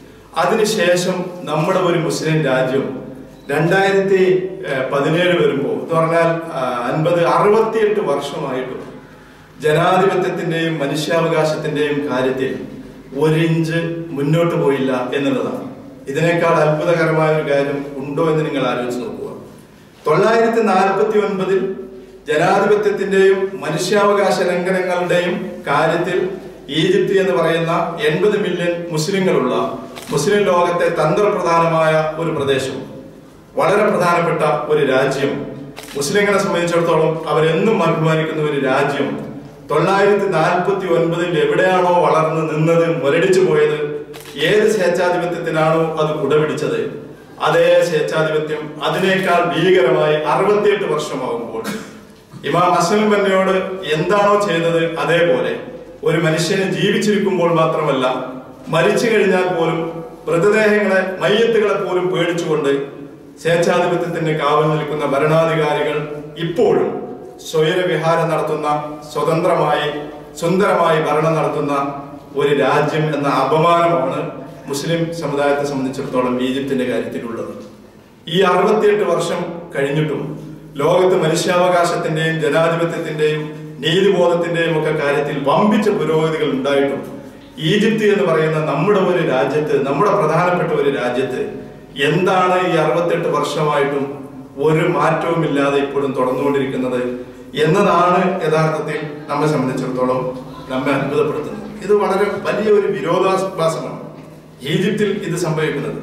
അതിനുശേഷം നമ്മുടെ ഒരു മുസ്ലിം രാജ്യം രണ്ടായിരത്തി പതിനേഴ് വരുമ്പോൾ എന്ന് പറഞ്ഞാൽ അൻപത് അറുപത്തിയെട്ട് വർഷമായിട്ടും ജനാധിപത്യത്തിന്റെയും മനുഷ്യാവകാശത്തിന്റെയും കാര്യത്തിൽ ഒരിഞ്ച് മുന്നോട്ട് പോയില്ല എന്നുള്ളതാണ്. ഇതിനേക്കാൾ അത്ഭുതകരമായ ഒരു കാര്യം ഉണ്ടോ എന്ന് നിങ്ങൾ ആലോചിച്ച് നോക്കുക. തൊള്ളായിരത്തി നാൽപ്പത്തി ഒൻപതിൽ ജനാധിപത്യത്തിന്റെയും മനുഷ്യാവകാശ ലംഘനങ്ങളുടെയും കാര്യത്തിൽ ഈജിപ്ത് എന്ന് പറയുന്ന എൺപത് മില്യൺ മുസ്ലിങ്ങളുള്ള മുസ്ലിം ലോകത്തെ തന്ത്രപ്രധാനമായ ഒരു പ്രദേശം, വളരെ പ്രധാനപ്പെട്ട ഒരു രാജ്യം, മുസ്ലിങ്ങളെ സംബന്ധിച്ചിടത്തോളം അവരെന്നും അഭിമാനിക്കുന്ന ഒരു രാജ്യം തൊള്ളായിരത്തി നാൽപ്പത്തി ഒൻപതിൽ എവിടെയാണോ വളർന്നു നിന്നത്, മുരടിച്ചു പോയത്, ഏത് സ്വേച്ഛാധിപത്യത്തിനാണോ അത് കുടപിടിച്ചത്, അതേ സ്വേച്ഛാധിപത്യം അതിനേക്കാൾ ഭീകരമായി അറുപത്തിയെട്ട് വർഷമാകുമ്പോൾ ഇമാം അസ്ലം ബന്നയോട് എന്താണോ ചെയ്തത് അതേപോലെ ഒരു മനുഷ്യനെ ജീവിച്ചിരിക്കുമ്പോൾ മാത്രമല്ല മരിച്ചു കഴിഞ്ഞാൽ പോലും മൃതദേഹങ്ങളെ, മയ്യത്തുകളെ പോലും പേടിച്ചുകൊണ്ട് സ്വേച്ഛാധിപത്യത്തിന് കാവൽ നിൽക്കുന്ന ഭരണാധികാരികൾ ഇപ്പോഴും സ്വൈരവിഹാരം നടത്തുന്ന, സ്വതന്ത്രമായി സുന്ദരമായി ഭരണം നടത്തുന്ന ഒരു രാജ്യം എന്ന അപമാനമാണ് മുസ്ലിം സമുദായത്തെ സംബന്ധിച്ചിടത്തോളം ഈജിപ്തിന്റെ കാര്യത്തിലുള്ളത്. ഈ അറുപത്തിയെട്ട് വർഷം കഴിഞ്ഞിട്ടും ലോകത്ത് മനുഷ്യാവകാശത്തിന്റെയും ജനാധിപത്യത്തിന്റെയും നീതിബോധത്തിന്റെയും ഒക്കെ കാര്യത്തിൽ വമ്പിച്ച പുരോഗതികൾ ഉണ്ടായിട്ടും ഈജിപ്ത് എന്ന് പറയുന്ന നമ്മുടെ ഒരു രാജ്യത്ത്, നമ്മുടെ പ്രധാനപ്പെട്ട ഒരു രാജ്യത്ത് എന്താണ് ഈ അറുപത്തെട്ട് വർഷമായിട്ടും ഒരു മാറ്റവും ഇല്ലാതെ ഇപ്പോഴും തുടർന്നുകൊണ്ടിരിക്കുന്നത് എന്നതാണ് യഥാർത്ഥത്തിൽ നമ്മെ സംബന്ധിച്ചിടത്തോളം നമ്മെ അത്ഭുതപ്പെടുത്തുന്നത്. ഇത് വളരെ വലിയൊരു വിരോധാഭാസമാണ് ഈജിപ്തിൽ ഇത് സംഭവിക്കുന്നത്.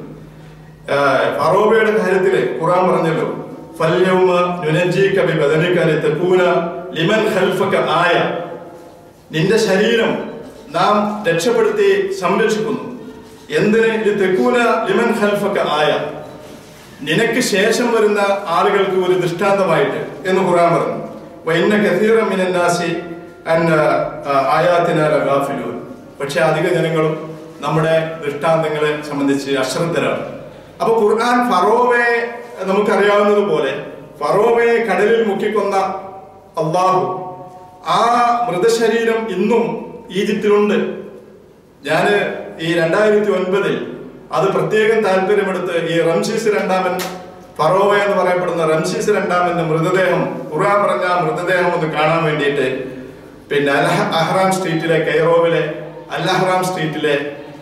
ഫറോവയുടെ കാര്യത്തില് ഖുർആൻ പറഞ്ഞല്ലോ, ഫൽയൗമ നുനജ്ജീക ബിബദനിക ലിതകൂന ലിമൻ ഖൽഫക ആയ, നിന്റെ ശരീരം നാം രക്ഷപ്പെടുത്തി സംരക്ഷിക്കുന്നു. എന്തിന്? ലിതകൂന ലിമൻ ഖൽഫക ആയ, നിനക്ക് ശേഷം വരുന്ന ആളുകൾക്ക് ഒരു ദൃഷ്ടാന്തമായിട്ട് എന്ന് ഖുർആൻ പറഞ്ഞു. വഇന്ന കസീറൻ മിനൻ നാസി അൻ ആയാതിനാ ലഗാഫിലൂൻ. പക്ഷെ അധിക ജനങ്ങളും നമ്മുടെ ദൃഷ്ടാന്തങ്ങളെ സംബന്ധിച്ച് അശ്രദ്ധരാണ്. അപ്പൊ ഖുർആൻ ഫറോവയെ നമുക്കറിയാവുന്നതുപോലെ ഫറോവയെ കടലിൽ മുക്കിക്കൊന്ന അള്ളാഹു, ആ മൃതശരീരം ഇന്നും ഈജിപ്തിലുണ്ട്. ഞാൻ ഈ രണ്ടായിരത്തി ഒൻപതിൽ അത് പ്രത്യേകം താല്പര്യമെടുത്ത് ഈ റംസീസ് രണ്ടാമൻ, ഫറോവ എന്ന് പറയപ്പെടുന്ന റംസീസ് രണ്ടാമന്റെ മൃതദേഹം, ഖുർആൻ പറഞ്ഞ മൃതദേഹം ഒന്ന് കാണാൻ വേണ്ടിയിട്ട് പിന്നെ അൽ അഹ്റാം സ്ട്രീറ്റിലെ, കൈറോവിലെ അൽ അഹ്റാം സ്ട്രീറ്റിലെ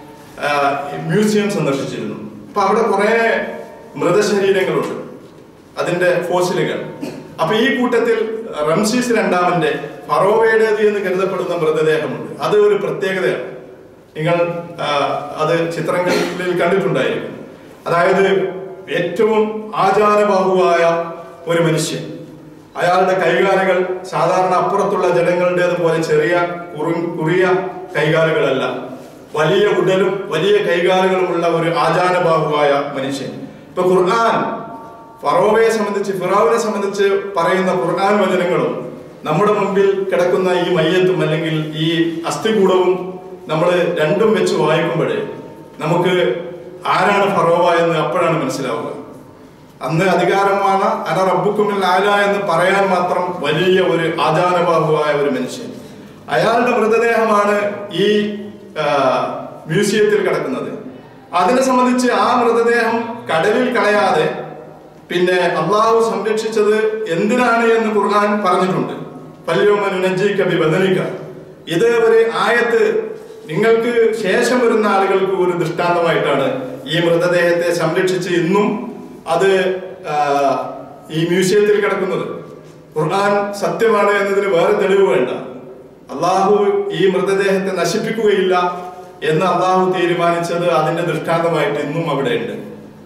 മ്യൂസിയം സന്ദർശിച്ചിരുന്നു. അപ്പൊ അവിടെ കുറെ മൃതശരീരങ്ങളുണ്ട്, അതിന്റെ ഫോസിലുകൾ. അപ്പൊ ഈ കൂട്ടത്തിൽ റംസീസ് രണ്ടാമന്റെ ഫറോവയുടേത് എന്ന് കരുതപ്പെടുന്ന മൃതദേഹമുണ്ട്. അത് ഒരു പ്രത്യേകതയാണ്. നിങ്ങൾ അത് ചിത്രങ്ങളിൽ കണ്ടിട്ടുണ്ടായിരിക്കും. അതായത് ഏറ്റവും ആചാരബാഹുവായ ഒരു മനുഷ്യൻ, അയാളുടെ കൈകാലുകൾ സാധാരണ അപ്പുറത്തുള്ള ജനങ്ങളുടേതുപോലെ ചെറിയ കുറു കുറിയ കൈകാലുകളല്ല, വലിയ ഉടലും വലിയ കൈകാലുകളുമുള്ള ഒരു ആചാരബാഹുവായ മനുഷ്യൻ. ഇപ്പൊ ഖുർആൻ ഫറോവയെ സംബന്ധിച്ച്, ഫിറഔനെ സംബന്ധിച്ച് പറയുന്ന ഖുർആൻ വചനങ്ങളും നമ്മുടെ മുമ്പിൽ കിടക്കുന്ന ഈ മയ്യത്തും അല്ലെങ്കിൽ ഈ അസ്ഥികൂടവും നമ്മൾ രണ്ടും വെച്ച് വായിക്കുമ്പോഴേ നമുക്ക് ആരാണ് ഫറോവ എന്ന് അപ്പോഴാണ് മനസ്സിലാവുക. അന്ന് അധികാരമാണ് അന റബ്ബുക്കുമിൽ ആല എന്ന് പറയാൻ മാത്രം വലിയ ഒരു ആചാരബാഹുവായ ഒരു മനുഷ്യൻ, അയാളുടെ മൃതദേഹമാണ് ഈ മ്യൂസിയത്തിൽ കിടക്കുന്നത്. അതിനെ സംബന്ധിച്ച് ആ മൃതദേഹം കടലിൽ കളയാതെ പിന്നെ അള്ളാഹു സംരക്ഷിച്ചത് എന്തിനാണ് എന്ന് ഖുർആൻ പറഞ്ഞിട്ടുണ്ട്. ഇത് ഒരു ആയത്ത് നിങ്ങൾക്ക് ശേഷം വരുന്ന ആളുകൾക്ക് ഒരു ദൃഷ്ടാന്തമായിട്ടാണ് ഈ മൃതദേഹത്തെ സംരക്ഷിച്ച് ഇന്നും അത് ഈ മ്യൂസിയത്തിൽ കിടക്കുന്നത്. ഖുർആൻ സത്യമാണ് എന്നതിന് വേറെ തെളിവ് വേണ്ട. അള്ളാഹു ഈ മൃതദേഹത്തെ നശിപ്പിക്കുകയില്ല എന്ന് അള്ളാഹു തീരുമാനിച്ചത് അതിന്റെ ദൃഷ്ടാന്തമായിട്ട് ഇന്നും അവിടെ ഉണ്ട്.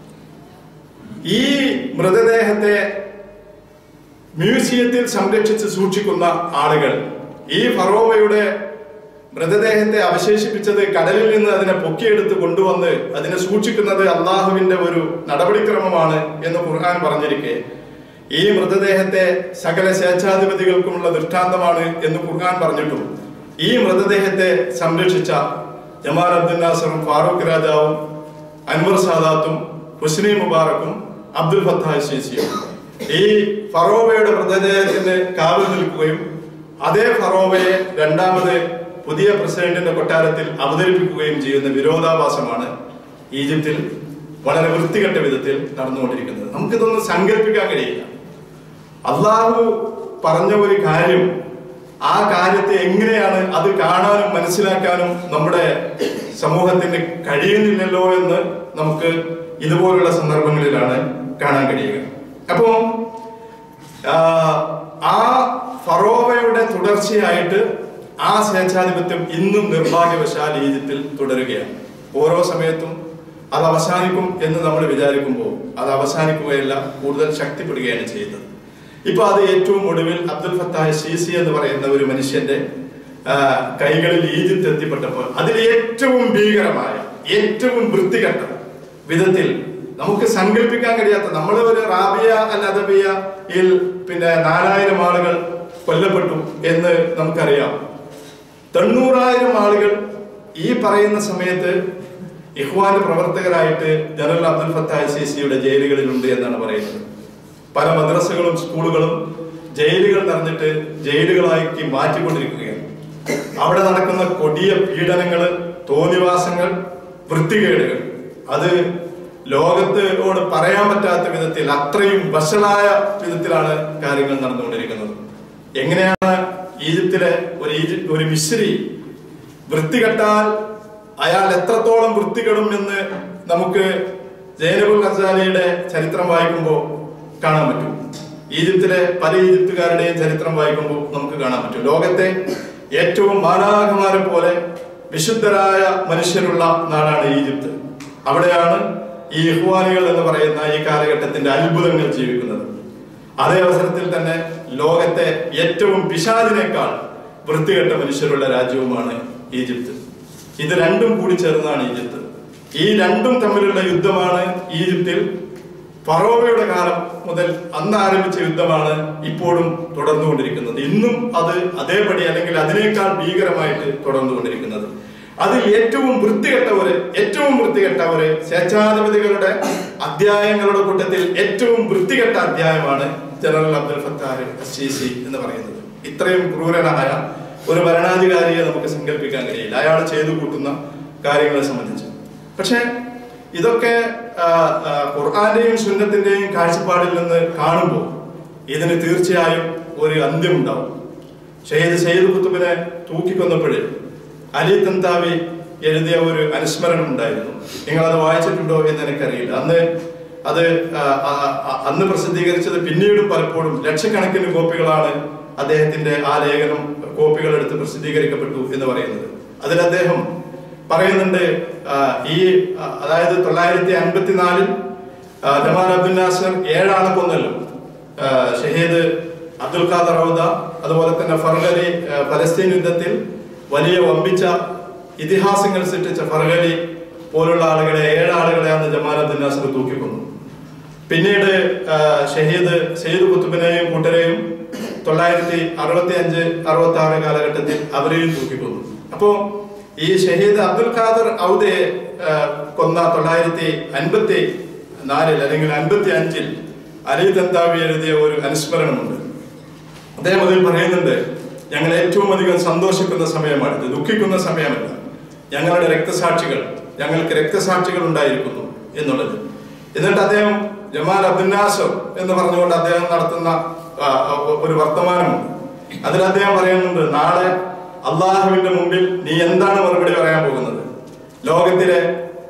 ഈ മൃതദേഹത്തെ മ്യൂസിയത്തിൽ സംരക്ഷിച്ച് സൂക്ഷിക്കുന്ന ആളുകൾ ഈ ഫറോവയുടെ മൃതദേഹത്തെ അവശേഷിപ്പിച്ചത് കടലിൽ നിന്ന് അതിനെ പൊക്കിയെടുത്ത് കൊണ്ടുവന്ന് അതിനെ സൂക്ഷിക്കുന്നത് അള്ളാഹുവിന്റെ ഒരു നടപടിക്രമമാണ് എന്ന് ഖുർആൻ പറഞ്ഞിരിക്കെ, ഈ മൃതദേഹത്തെ സകല സ്വേച്ഛാധിപതികൾക്കുമുള്ള ദൃഷ്ടാന്തമാണ് എന്ന് ഖുർആൻ പറഞ്ഞിട്ടും ഈ മൃതദേഹത്തെ സംരക്ഷിച്ച ജമാൽ അബ്ദുൽ നാസറും ഫാറൂഖ് രാജാവും അൻവർ സാദാത്തും ഹുസ്നി മുബാറക്കും അബ്ദുൽ ഫത്താഹ് സീസിയും ഈ ഫറോവയുടെ മൃതദേഹത്തിന് കാവൽ നിൽക്കുകയും അതേ ഫറോവയെ രണ്ടാമത് പുതിയ പ്രസിഡന്റിന്റെ കൊട്ടാരത്തിൽ അവതരിപ്പിക്കുകയും ചെയ്യുന്ന വിരോധാഭാസമാണ് ഈജിപ്തിൽ വളരെ വൃത്തികെട്ട വിധത്തിൽ നടന്നുകൊണ്ടിരിക്കുന്നത്. നമുക്കിതൊന്നും സങ്കല്പിക്കാൻ കഴിയില്ല. അള്ളാഹു പറഞ്ഞ ഒരു കാര്യം, ആ കാര്യത്തെ എങ്ങനെയാണ് അത് കാണാനും മനസ്സിലാക്കാനും നമ്മുടെ സമൂഹത്തിന് കഴിയുന്നില്ലല്ലോ എന്ന് നമുക്ക് ഇതുപോലുള്ള സന്ദർഭങ്ങളിലാണ് കാണാൻ കഴിയുക. അപ്പോ ആ ഫറോവയുടെ തുടർച്ചയായിട്ട് ആ സ്വേച്ഛാധിപത്യം ഇന്നും നിർഭാഗ്യവശാൽ ഈജിപ്തിൽ തുടരുകയാണ്. ഓരോ സമയത്തും അത് അവസാനിക്കും എന്ന് നമ്മൾ വിചാരിക്കുമ്പോൾ അത് അവസാനിക്കുകയല്ല, കൂടുതൽ ശക്തിപ്പെടുകയാണ് ചെയ്യുന്നത്. ഇപ്പൊ അത് ഏറ്റവും ഒടുവിൽ അബ്ദുൽ ഫത്താഹ് സീസി എന്ന് പറയുന്ന ഒരു മനുഷ്യന്റെ കൈകളിൽ ഈജിപ്ത് എത്തിപ്പെട്ടപ്പോൾ അതിൽ ഏറ്റവും ഭീകരമായ ഏറ്റവും വൃത്തികെട്ട വിധത്തിൽ നമുക്ക് സങ്കല്പിക്കാൻ കഴിയാത്ത, നമ്മൾ ഒരു റാബിയ അൽ അദബിയയിൽ പിന്നെ നാലായിരം ആളുകൾ കൊല്ലപ്പെട്ടു എന്ന് നമുക്കറിയാം. തൊണ്ണൂറായിരം ആളുകൾ ഈ പറയുന്ന സമയത്ത് ഇഖ്വാന്റെ പ്രവർത്തകരായിട്ട് ജനറൽ അബ്ദുൽ ഫത്താഹ് സീസിയുടെ ജയിലുകളിലുണ്ട് എന്നാണ് പറയുന്നത്. പല മദ്രസകളും സ്കൂളുകളും ജയിലുകൾ നിറഞ്ഞിട്ട് ജയിലുകളാക്കി മാറ്റിക്കൊണ്ടിരിക്കുകയാണ്. അവിടെ നടക്കുന്ന കൊടിയ പീഡനങ്ങള്, തോന്നിവാസങ്ങൾ, വൃത്തികേടുകൾ, അത് ലോകത്തോട് പറയാൻ പറ്റാത്ത വിധത്തിൽ അത്രയും വഷളായ വിധത്തിലാണ് കാര്യങ്ങൾ നടന്നുകൊണ്ടിരിക്കുന്നത്. എങ്ങനെയാണ് ഈജിപ്തിലെ ഒരു ഈജിപ്ത് ഒരു മിസ്രി വൃത്തികെട്ടാൽ അയാൾ എത്രത്തോളം വൃത്തികെടും എന്ന് നമുക്ക് സൈനബുൽ ഖസാലിയുടെ ചരിത്രം വായിക്കുമ്പോൾ കാണാൻ പറ്റും. ഈജിപ്തിലെ പല ഈജിപ്തുകാരുടെയും ചരിത്രം വായിക്കുമ്പോൾ നമുക്ക് കാണാൻ പറ്റും. ലോകത്തെ ഏറ്റവും മാലാഖമാരെ പോലെ വിശുദ്ധരായ മനുഷ്യരുള്ള നാടാണ് ഈജിപ്ത്. അവിടെയാണ് ഈ ഇഖ്വാനികൾ എന്ന് പറയുന്ന ഈ കാലഘട്ടത്തിന്റെ അത്ഭുതങ്ങൾ ജീവിക്കുന്നത്. അതേ അവസരത്തിൽ തന്നെ ലോകത്തെ ഏറ്റവും പിശാചിനേക്കാൾ വൃത്തികെട്ട മനുഷ്യരുള്ള രാജ്യവുമാണ് ഈജിപ്ത്. ഇത് രണ്ടും കൂടി ചേർന്നാണ് ഈജിപ്ത്. ഈ രണ്ടും തമ്മിലുള്ള യുദ്ധമാണ് ഈജിപ്തിൽ ഫറോവയുടെ കാലം മുതൽ അന്ന് ആരംഭിച്ച യുദ്ധമാണ് ഇപ്പോഴും തുടർന്നുകൊണ്ടിരിക്കുന്നത്. ഇന്നും അത് അതേപടി അല്ലെങ്കിൽ അതിനേക്കാൾ ഭീകരമായിട്ട് തുടർന്നുകൊണ്ടിരിക്കുന്നത്. അതിൽ ഏറ്റവും വൃത്തികെട്ടവര് ഏറ്റവും വൃത്തികെട്ടവര് സ്വേച്ഛാധിപതികളുടെ അധ്യായങ്ങളുടെ കൂട്ടത്തിൽ ഏറ്റവും വൃത്തികെട്ട അധ്യായമാണ് ജനറൽ അബ്ദുൽ ഫത്താഹ് സീസി എന്ന് പറയുന്നത്. ഇത്രയും ക്രൂരനായ ഒരു ഭരണാധികാരിയെ നമുക്ക് സങ്കല്പിക്കാൻ കഴിയില്ല അയാൾ ചെയ്തു കൂട്ടുന്ന കാര്യങ്ങളെ സംബന്ധിച്ച്. പക്ഷെ ഇതൊക്കെ ഖുർആന്റെയും സുന്നത്തിന്റെയും കാഴ്ചപ്പാടിൽ നിന്ന് കാണുമ്പോൾ ഇതിന് തീർച്ചയായും ഒരു അന്ത്യമുണ്ടാവും. ഷഹീദ് സയ്യിദ് ഖുത്ബിനെ തൂക്കിക്കൊന്നപ്പോഴേ അലി തന്താവി എഴുതിയ ഒരു അനുസ്മരണം ഉണ്ടായിരുന്നു. നിങ്ങൾ അത് വായിച്ചിട്ടുണ്ടോ എന്ന് എനിക്കറിയില്ല. അന്ന് അത് അന്ന് പ്രസിദ്ധീകരിച്ചത് പിന്നീടും പലപ്പോഴും ലക്ഷക്കണക്കിന് കോപ്പികളാണ് അദ്ദേഹത്തിന്റെ ആ ലേഖനം കോപ്പികൾ എടുത്ത് പ്രസിദ്ധീകരിക്കപ്പെട്ടു എന്ന് പറയുന്നത്. അതിൽ അദ്ദേഹം പറയുന്നുണ്ട്, ഈ അതായത് തൊള്ളായിരത്തി അൻപത്തിനാലിൽ ജമാൽ അബ്ദുൽ നാസർ ഏഴാളെ കൊന്നല്ലോ. ഷഹീദ് അബ്ദുൽ ഖാദർ റൗദ, അതുപോലെ തന്നെ ഫർഗലി ഫലസ്തീൻ യുദ്ധത്തിൽ വലിയ വമ്പിച്ച ഇതിഹാസങ്ങൾ സൃഷ്ടിച്ച ഫർഗലി പോലുള്ള ആളുകളെ ഏഴാളുകളെയാണ് ജമാൽ അബ്ദുൽ നാസർ തൂക്കിക്കൊന്നു. പിന്നീട് ഷഹീദ് സയ്യിദ് ഖുത്ബിനെയും കൂട്ടരെയും തൊള്ളായിരത്തി അറുപത്തി അഞ്ച് അറുപത്തി ആറ് കാലഘട്ടത്തിൽ അവരെയും തൂക്കിക്കൊന്നു. അപ്പോ ഈ ഷഹീദ് അബ്ദുൽ ഖാദർ ഔദയെ കൊന്ന തൊള്ളായിരത്തി അൻപത്തി നാലിൽ അല്ലെങ്കിൽ അൻപത്തി അഞ്ചിൽ അലി തന്താവി എഴുതിയ ഒരു അനുസ്മരണമുണ്ട്. അദ്ദേഹം അതിൽ പറയുന്നുണ്ട്, ഞങ്ങൾ ഏറ്റവും അധികം സന്തോഷിക്കുന്ന സമയമാണിത്, ദുഃഖിക്കുന്ന സമയമല്ല. ഞങ്ങളുടെ രക്തസാക്ഷികൾ ഞങ്ങൾക്ക് രക്തസാക്ഷികൾ ഉണ്ടായിരിക്കുന്നു എന്നുള്ളത്. എന്നിട്ട് അദ്ദേഹം ജമാൽ അബ്ദുൽ നാസർ എന്ന് പറഞ്ഞുകൊണ്ട് അദ്ദേഹം നടത്തുന്ന ഒരു വർത്തമാനമുണ്ട്. അതിൽ അദ്ദേഹം പറയുന്നുണ്ട്, നാളെ അള്ളാഹുവിന്റെ മുമ്പിൽ നീ എന്താണ് മറുപടി പറയാൻ പോകുന്നത്? ലോകത്തിലെ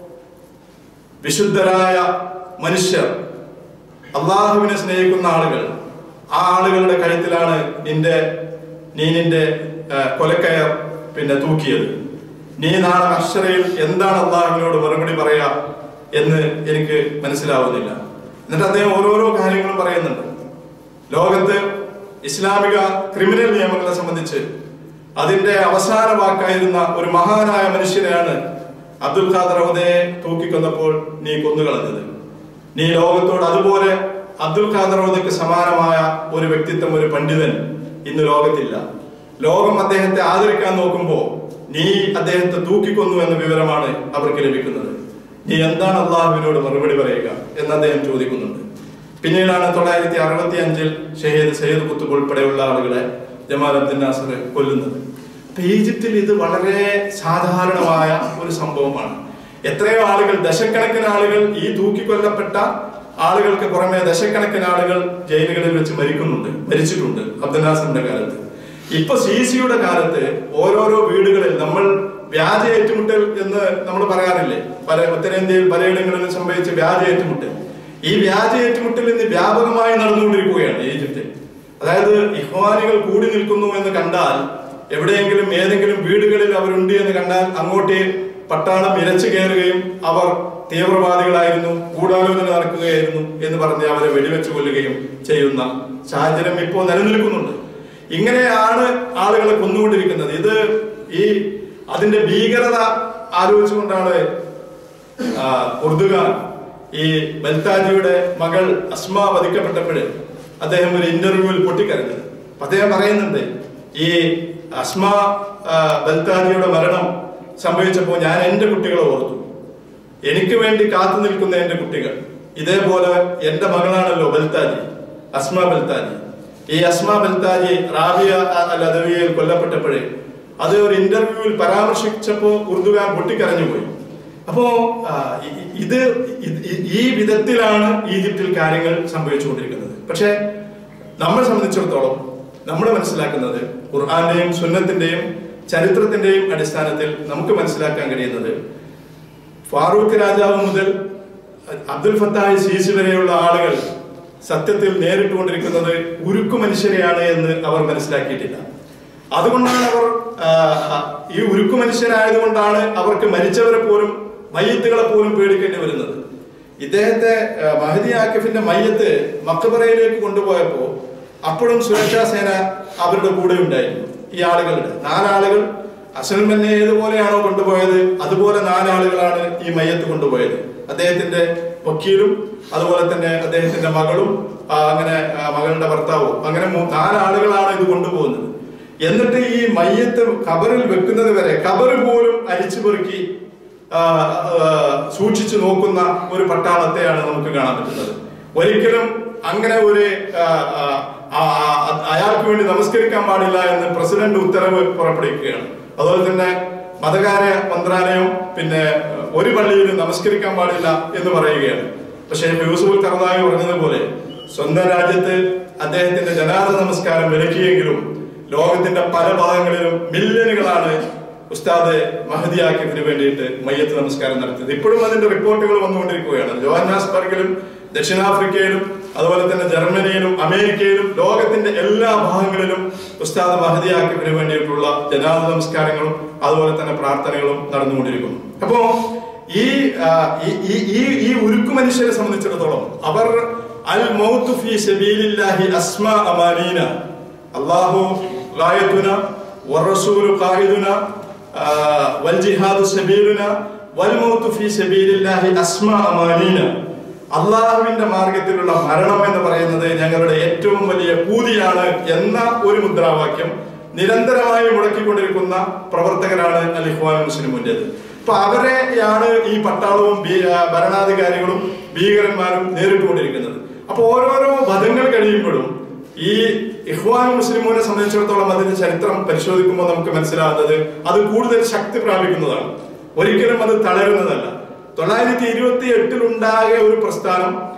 വിശുദ്ധരായ മനുഷ്യർ, അള്ളാഹുവിനെ സ്നേഹിക്കുന്ന ആളുകൾ, ആ ആളുകളുടെ കഴുത്തിലാണ് നിന്റെ നീ നിന്റെ കൊലക്കയർ പിന്നെ തൂക്കിയത്. നീ നാളെ അക്ഷരയിൽ എന്താണ് അള്ളാഹുവിനോട് മറുപടി പറയാ എന്ന് എനിക്ക് മനസ്സിലാവുന്നില്ല. എന്നിട്ട് അദ്ദേഹം ഓരോരോ കാര്യങ്ങളും പറയുന്നുണ്ട്. ലോകത്ത് ഇസ്ലാമിക ക്രിമിനൽ നിയമങ്ങളെ സംബന്ധിച്ച് അതിന്റെ അവസാന വാക്കായിരുന്ന ഒരു മഹാനായ മനുഷ്യനെയാണ് അബ്ദുൽ ഖാദർ ഔദയെ തൂക്കിക്കൊന്നപ്പോൾ നീ കൊന്നുകളഞ്ഞത്. നീ ലോകത്തോട് അതുപോലെ അബ്ദുൽ ഖാദർ ഔദയ്ക്ക് സമാനമായ ഒരു വ്യക്തിത്വം, ഒരു പണ്ഡിതൻ ഇന്ന് ലോകത്തില്ല. ലോകം അദ്ദേഹത്തെ ആദരിക്കാൻ നോക്കുമ്പോൾ നീ അദ്ദേഹത്തെ തൂക്കിക്കൊന്നു എന്ന വിവരമാണ് അവർക്ക് ലഭിക്കുന്നത്. നീ എന്താണ് അള്ളാഹുവിനോട് മറുപടി പറയുക എന്ന് അദ്ദേഹം ചോദിക്കുന്നുണ്ട്. പിന്നീടാണ് തൊള്ളായിരത്തി അറുപത്തി അഞ്ചിൽ ഷഹീദ് സയ്യിദ് കുത്തുബ് ഉൾപ്പെടെയുള്ള ആളുകളെ ജമാൽ അബ്ദുൽ നാസർ കൊല്ലുന്നത്. അപ്പൊ ഈജിപ്തിൽ ഇത് വളരെ സാധാരണമായ ഒരു സംഭവമാണ്. എത്രയോ ആളുകൾ, ദശക്കണക്കിന് ആളുകൾ, ഈ തൂക്കിക്കൊല്ലപ്പെട്ട ആളുകൾക്ക് പുറമെ ദശക്കണക്കിന് ആളുകൾ ജയിലുകളിൽ വെച്ച് മരിക്കുന്നുണ്ട്, മരിച്ചിട്ടുണ്ട് അബ്ദുൽ നാസറിന്റെ കാലത്ത്. ഇപ്പൊ സി സിയുടെ കാലത്ത് ഓരോരോ വീടുകളിൽ നമ്മൾ വ്യാജ ഏറ്റുമുട്ടൽ എന്ന് നമ്മൾ പറയാറില്ലേ, പല ഉത്തരേന്ത്യയിൽ പലയിടങ്ങളിലും സംഭവിച്ച വ്യാജ ഏറ്റുമുട്ടൽ. ഈ വ്യാജ ഏറ്റുമുട്ടൽ ഇന്ന് വ്യാപകമായി നടന്നുകൊണ്ടിരിക്കുകയാണ് ഈജിപ്തിൽ. അതായത് ഇഖ്വാനികൾ കൂടി നിൽക്കുന്നു എന്ന് കണ്ടാൽ, എവിടെയെങ്കിലും ഏതെങ്കിലും വീടുകളിൽ അവരുണ്ട് എന്ന് കണ്ടാൽ അങ്ങോട്ട് പട്ടാളം ഇരച്ചു കയറുകയും അവർ തീവ്രവാദികളായിരുന്നു, ഗൂഢാലോചന നടക്കുകയായിരുന്നു എന്ന് പറഞ്ഞ് അവരെ വെടിവെച്ച് കൊല്ലുകയും ചെയ്യുന്ന സാഹചര്യം ഇപ്പോൾ നിലനിൽക്കുന്നുണ്ട്. ഇങ്ങനെയാണ് ആളുകളെ കൊന്നുകൊണ്ടിരിക്കുന്നത്. ഇത് ഈ അതിന്റെ ഭീകരത ആലോചിച്ചുകൊണ്ടാണ് ഉർദുഗാൻ ഈ ബൽത്താജിയുടെ മകൾ അസ്മ വധിക്കപ്പെട്ടപ്പോൾ അദ്ദേഹം ഒരു ഇന്റർവ്യൂവിൽ പൊട്ടിക്കരഞ്ഞത്. അദ്ദേഹം പറയുന്നുണ്ട്, ഈ അസ്മ ബൽത്താജിയുടെ മരണം സംഭവിച്ചപ്പോൾ ഞാൻ എന്റെ കുട്ടികളെ ഓർത്തു. എനിക്ക് വേണ്ടി കാത്തു നിൽക്കുന്ന എന്റെ കുട്ടികൾ, ഇതേപോലെ എന്റെ മകളാണല്ലോ ബൽത്താജി, അസ്മ ബൽത്താജി. ഈ അസ്മ ബൽത്താജി റാബിയ അൽ അദവിയയിൽ കൊല്ലപ്പെട്ടപ്പോഴേ അത് ഒരു ഇന്റർവ്യൂവിൽ പരാമർശിച്ചപ്പോ ഉർദുഗാൻ പൊട്ടിക്കരഞ്ഞുപോയി. അപ്പോ ഇത് ഈ വിധത്തിലാണ് ഈജിപ്തിൽ കാര്യങ്ങൾ സംഭവിച്ചുകൊണ്ടിരിക്കുന്നത്. പക്ഷെ നമ്മളെ സംബന്ധിച്ചിടത്തോളം നമ്മൾ മനസ്സിലാക്കുന്നത്, ഖുർആന്റെയും സുന്നത്തിന്റെയും ചരിത്രത്തിന്റെയും അടിസ്ഥാനത്തിൽ നമുക്ക് മനസ്സിലാക്കാൻ കഴിയുന്നത്, ഫാറൂഖ് രാജാവ് മുതൽ അബ്ദുൽ ഫത്താഹ് സീസി വരെയുള്ള ആളുകൾ സത്യത്തിൽ നേരിട്ടുകൊണ്ടിരിക്കുന്നത് ഉരുക്കു മനുഷ്യരെയാണ് എന്ന് അവർ മനസ്സിലാക്കിയിട്ടില്ല. അതുകൊണ്ടാണ് അവർ ഈ ഉരുക്കു മനുഷ്യരായതുകൊണ്ടാണ് അവർക്ക് മരിച്ചവരെ പോലും, മയ്യത്തുകളെ പോലും പേടിക്കേണ്ടി വരുന്നത്. ഇദ്ദേഹത്തെ മഹദി ആക്കിഫിന്റെ മയ്യത്ത് മക്ബറയിലേക്ക് കൊണ്ടുപോയപ്പോ അപ്പോഴും സുരക്ഷാ സേന അവരുടെ കൂടെ ഉണ്ടായിരുന്നു. ഈ ആളുകളുടെ നാലാളുകൾ അസൽ മന്നെ ഏതുപോലെയാണോ കൊണ്ടുപോയത് അതുപോലെ നാലാളുകളാണ് ഈ മയ്യത്ത് കൊണ്ടുപോയത്. അദ്ദേഹത്തിന്റെ വക്കീലും അതുപോലെ തന്നെ അദ്ദേഹത്തിന്റെ മകളും അങ്ങനെ മകളുടെ ഭർത്താവും, അങ്ങനെ നാലാളുകളാണ് ഇത് കൊണ്ടുപോകുന്നത്. എന്നിട്ട് ഈ മയ്യത്ത് ഖബറിൽ വെക്കുന്നത് വരെ ഖബർ പോലും അരിച്ചു പെറുക്കി സൂക്ഷിച്ചു നോക്കുന്ന ഒരു പട്ടാളത്തെയാണ് നമുക്ക് കാണാൻ പറ്റുന്നത്. ഒരിക്കലും അങ്ങനെ ഒരു അയാൾക്ക് വേണ്ടി നമസ്കരിക്കാൻ പാടില്ല എന്ന് പ്രസിഡന്റ് ഉത്തരവ് പുറപ്പെടുവിക്കുകയാണ്. അതുപോലെ തന്നെ മതകാര്യ മന്ത്രാലയം പിന്നെ ഒരു പള്ളിയിൽ നമസ്കരിക്കാൻ പാടില്ല എന്ന് പറയുകയാണ്. പക്ഷേ യൂസുഫ് കർദാവി പറഞ്ഞതുപോലെ സ്വന്തം രാജ്യത്ത് അദ്ദേഹത്തിന്റെ ജനാസ നമസ്കാരം വിലക്കിയെങ്കിലും ലോകത്തിന്റെ പല ഭാഗങ്ങളിലും മില്യനുകളാണ് ഉസ്താദ് മഹദി ആക്കിഫിന് വേണ്ടിയിട്ട് മയ്യത്ത് നമസ്കാരം നടത്തിയത്. ഇപ്പോഴും അതിന്റെ റിപ്പോർട്ടുകൾ വന്നുകൊണ്ടിരിക്കുകയാണ്. ജോഹന്നാസ്ബർഗിലും ദക്ഷിണാഫ്രിക്കയിലും അതുപോലെ തന്നെ ജർമ്മനിയിലും അമേരിക്കയിലും ലോകത്തിന്റെ എല്ലാ ഭാഗങ്ങളിലും ഉസ്താദ് മഹദി ആക്കിഫിന് വേണ്ടിയിട്ടുള്ള ജനാസ നമസ്കാരങ്ങളും അതുപോലെ തന്നെ പ്രാർത്ഥനകളും നടന്നുകൊണ്ടിരിക്കുന്നു. അപ്പോ ഈ ഈ ഉരുക്കു മനുഷ്യരെ സംബന്ധിച്ചിടത്തോളം അവർ അൽ മൗതു ഫീ സബീലില്ലാഹി അസ്മാ അമാനീന, അല്ലാഹു ഗായതുന വറസൂലു ഖായിദുന വൽ ജിഹാദു സബീലുന വൽ മൗതു ഫീ സബീലില്ലാഹി അസ്മാ അമാനീന. അള്ളാഹുവിന്റെ മാർഗത്തിലുള്ള മരണം എന്ന് പറയുന്നത് ഞങ്ങളുടെ ഏറ്റവും വലിയ കൂലിയാണ് എന്ന ഒരു മുദ്രാവാക്യം നിരന്തരമായി മുടക്കിക്കൊണ്ടിരിക്കുന്ന പ്രവർത്തകരാണ് അൽ ഇഖ്വാൻ മുസ്ലിമുന്റേത്. അപ്പൊ അവരെയാണ് ഈ പട്ടാളവും ഭരണാധികാരികളും ഭീകരന്മാരും നേരിട്ടുകൊണ്ടിരിക്കുന്നത്. അപ്പൊ ഓരോരോ വധങ്ങൾ കഴിയുമ്പോഴും ഈ ഇഖ്വാൻ മുസ്ലിമൂനെ സംബന്ധിച്ചിടത്തോളം അതിന്റെ ചരിത്രം പരിശോധിക്കുമ്പോൾ നമുക്ക് മനസ്സിലാവുന്നത് അത് കൂടുതൽ ശക്തി പ്രാപിക്കുന്നതാണ്, ഒരിക്കലും അത് തളരുന്നതല്ല. തൊള്ളായിരത്തി ഇരുപത്തി എട്ടിലുണ്ടായ ഒരു പ്രസ്ഥാനം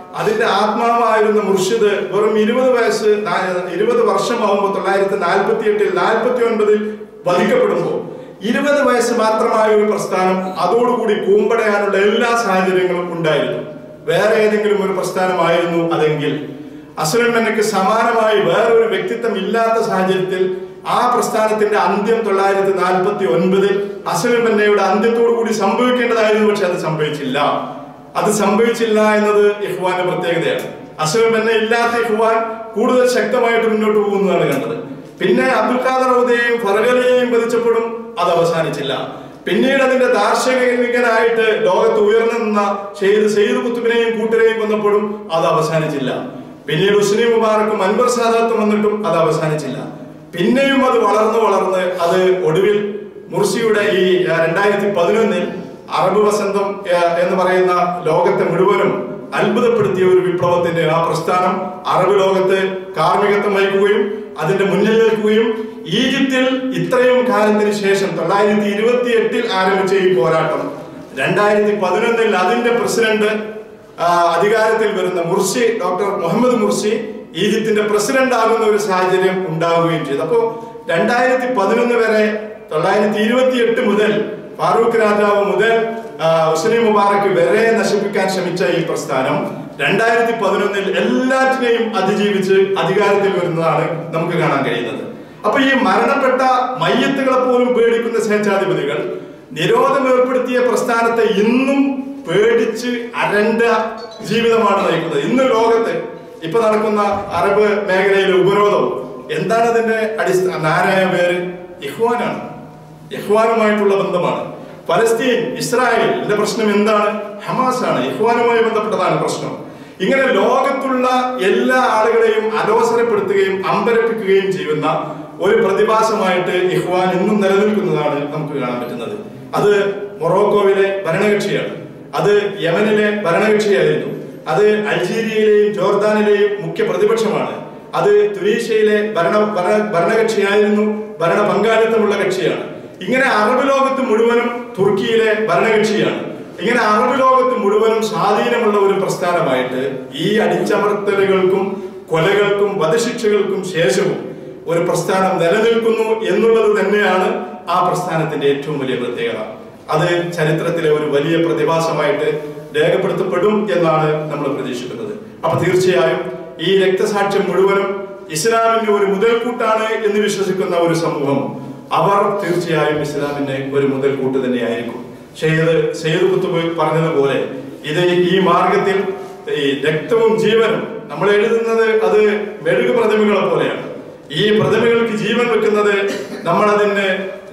അതിന്റെ ആത്മാവായിരുന്ന മുർഷിദ് വെറും ഇരുപത് വയസ്സ് ഇരുപത് വർഷമാകുമ്പോൾ തൊള്ളായിരത്തി നാൽപ്പത്തി എട്ടിൽ നാൽപ്പത്തി ഒൻപതിൽ വധിക്കപ്പെടുമ്പോൾ ഇരുപത് വയസ്സ് മാത്രമായ ഒരു പ്രസ്ഥാനം അതോടുകൂടി കൂമ്പടയാനുള്ള എല്ലാ സാഹചര്യങ്ങളും ഉണ്ടായിരുന്നു. വേറെ ഏതെങ്കിലും ഒരു പ്രസ്ഥാനമായിരുന്നു അതെങ്കിൽ അസ്ലുൽ ബന്നയ്ക്ക് സമാനമായി വേറൊരു വ്യക്തിത്വം ഇല്ലാത്ത സാഹചര്യത്തിൽ ആ പ്രസ്ഥാനത്തിന്റെ അന്ത്യം തൊള്ളായിരത്തി നാൽപ്പത്തി ഒൻപതിൽ അസ്ലുൽ ബന്നയുടെ അന്ത്യത്തോടു കൂടി സംഭവിക്കേണ്ടതായിരുന്നു. പക്ഷെ അത് സംഭവിച്ചില്ല. അത് സംഭവിച്ചില്ല എന്നത് ഇഖ്വാന്റെ പ്രത്യേകതയാണ്. അസ്ലുൽ ബന്ന ഇല്ലാത്ത ഇഖ്വാൻ കൂടുതൽ ശക്തമായിട്ട് മുന്നോട്ട് പോകുന്നതാണ് കണ്ടത്. പിന്നെ അബ്ദുൽ ഖാദർ ഔദയെയും ഫർഗലയെയും വധിച്ചപ്പോഴും അത് അവസാനിച്ചില്ല. പിന്നീട് അതിന്റെ ദാർശനികനായിട്ട് ലോകത്ത് ഉയർന്നു നിന്ന ഷെയ്ദ് സയ്യിദ് ഖുത്ബിനെയും കൂട്ടരെയും കൊന്നപ്പോഴും അത് അവസാനിച്ചില്ല. പിന്നീട് ഹുസ്നി മുബാറക്കും അൻവർ സാദാത്തും വന്നിട്ടും അത് അവസാനിച്ചില്ല. പിന്നെയും അത് വളർന്ന് വളർന്ന് അത് ഒടുവിൽ മുർസിയുടെ ഈ രണ്ടായിരത്തി പതിനൊന്നിൽ അറബ് വസന്തം എന്ന് പറയുന്ന ലോകത്തെ മുഴുവനും അത്ഭുതപ്പെടുത്തിയ ഒരു വിപ്ലവത്തിന്റെ ആ പ്രസ്ഥാനം അറബ് ലോകത്ത് കാർമ്മികത്വം വഹിക്കുകയും അതിന്റെ മുന്നിൽ നിൽക്കുകയും ഈജിപ്തിൽ ഇത്രയും കാലത്തിന് ശേഷം തൊള്ളായിരത്തി ഇരുപത്തി എട്ടിൽ ആരംഭിച്ച ഈ പോരാട്ടം രണ്ടായിരത്തി പതിനൊന്നിൽ അതിന്റെ പ്രസിഡന്റ് അധികാരത്തിൽ വരുന്ന മുർസി ഡോക്ടർ മുഹമ്മദ് മുർസി ഈജിപ്തിന്റെ പ്രസിഡന്റ് ആകുന്ന ഒരു സാഹചര്യം ഉണ്ടാവുകയും ചെയ്തു. അപ്പോ രണ്ടായിരത്തി പതിനൊന്ന് വരെ തൊള്ളായിരത്തി ഇരുപത്തി എട്ട് മുതൽ ഫാറൂഖ് രാജാവ് മുതൽ ഹുസ്നി മുബാറക്ക് വരെ നശിപ്പിക്കാൻ ശ്രമിച്ച ഈ പ്രസ്ഥാനം രണ്ടായിരത്തി പതിനൊന്നിൽ എല്ലാറ്റിനെയും അതിജീവിച്ച് അധികാരത്തിൽ വരുന്നതാണ് നമുക്ക് കാണാൻ കഴിയുന്നത്. അപ്പൊ ഈ മരണപ്പെട്ട മയ്യത്തുകളെ പോലും പേടിക്കുന്ന സ്വേച്ഛാധിപതികൾ നിരോധനം ഏർപ്പെടുത്തിയ പ്രസ്ഥാനത്തെ ഇന്നും പേടിച്ച് അരണ്ട ജീവിതമാണ് നയിക്കുന്നത്. ഇന്ന് ലോകത്ത് ഇപ്പൊ നടക്കുന്ന അറബ് മേഖലയിലെ ഉപരോധം എന്താണ്? അതിന്റെ അടിസ്ഥാന നാരായ പേര് ഇഖ്വാനാണ്. ഇഖ്വാനുമായിട്ടുള്ള ബന്ധമാണ്. ഫലസ്തീൻ ഇസ്രായേലിന്റെ പ്രശ്നം എന്താണ്? ഹമാസ് ആണ്. ഇഖ്വാനുമായി ബന്ധപ്പെട്ടതാണ് പ്രശ്നം. ഇങ്ങനെ ലോകത്തുള്ള എല്ലാ ആളുകളെയും അലോസരപ്പെടുത്തുകയും അമ്പരപ്പിക്കുകയും ചെയ്യുന്ന ഒരു പ്രതിഭാസമായിട്ട് ഇഖ്വാൻ ഇന്നും നിലനിൽക്കുന്നതാണ് നമുക്ക് കാണാൻ പറ്റുന്നത്. അത് മൊറോക്കോവിലെ ഭരണകക്ഷിയാണ്. അത് യമനിലെ ഭരണകക്ഷിയായിരുന്നു. അത് അൾജീരിയയിലെയും ജോർദാനിലെയും മുഖ്യ പ്രതിപക്ഷമാണ്. അത് തുനീഷ്യയിലെ ഭരണ ഭരണകക്ഷിയായിരുന്നു. ഭരണ പങ്കാളിത്തമുള്ള കക്ഷിയാണ്. ഇങ്ങനെ അറബ് ലോകത്ത് മുഴുവനും തുർക്കിയിലെ ഭരണകക്ഷിയാണ്. ഇങ്ങനെ അറബ് ലോകത്ത് മുഴുവനും സ്വാധീനമുള്ള ഒരു പ്രസ്ഥാനമായിട്ട് ഈ അടിച്ചമർത്തലുകൾക്കും കൊലകൾക്കും വധശിക്ഷകൾക്കും ശേഷവും ഒരു പ്രസ്ഥാനം നിലനിൽക്കുന്നു എന്നുള്ളത് തന്നെയാണ് ആ പ്രസ്ഥാനത്തിന്റെ ഏറ്റവും വലിയ പ്രത്യേകത. അത് ചരിത്രത്തിലെ ഒരു വലിയ പ്രതിഭാസമായിട്ട് രേഖപ്പെടുത്തപ്പെടും എന്നാണ് നമ്മൾ പ്രതീക്ഷിക്കുന്നത്. അപ്പൊ തീർച്ചയായും ഈ രക്തസാക്ഷ്യം മുഴുവനും ഇസ്ലാമിന്റെ ഒരു മുതൽക്കൂട്ടാണ് എന്ന് വിശ്വസിക്കുന്ന ഒരു സമൂഹം, അവർ തീർച്ചയായും ഇസ്ലാമിന്റെ ഒരു മുതൽക്കൂട്ട് തന്നെയായിരിക്കും. ഷെയ്ദ് സയ്യിദ് ഖുത്ബ് പറഞ്ഞതുപോലെ ഇത് ഈ മാർഗത്തിൽ ഈ രക്തവും ജീവനും നമ്മൾ എഴുതുന്നത് അത് മെഴുകു പ്രതിമകളെ പോലെയാണ്. ഈ പ്രതിമകൾക്ക് ജീവൻ വെക്കുന്നത് നമ്മൾ അതിന്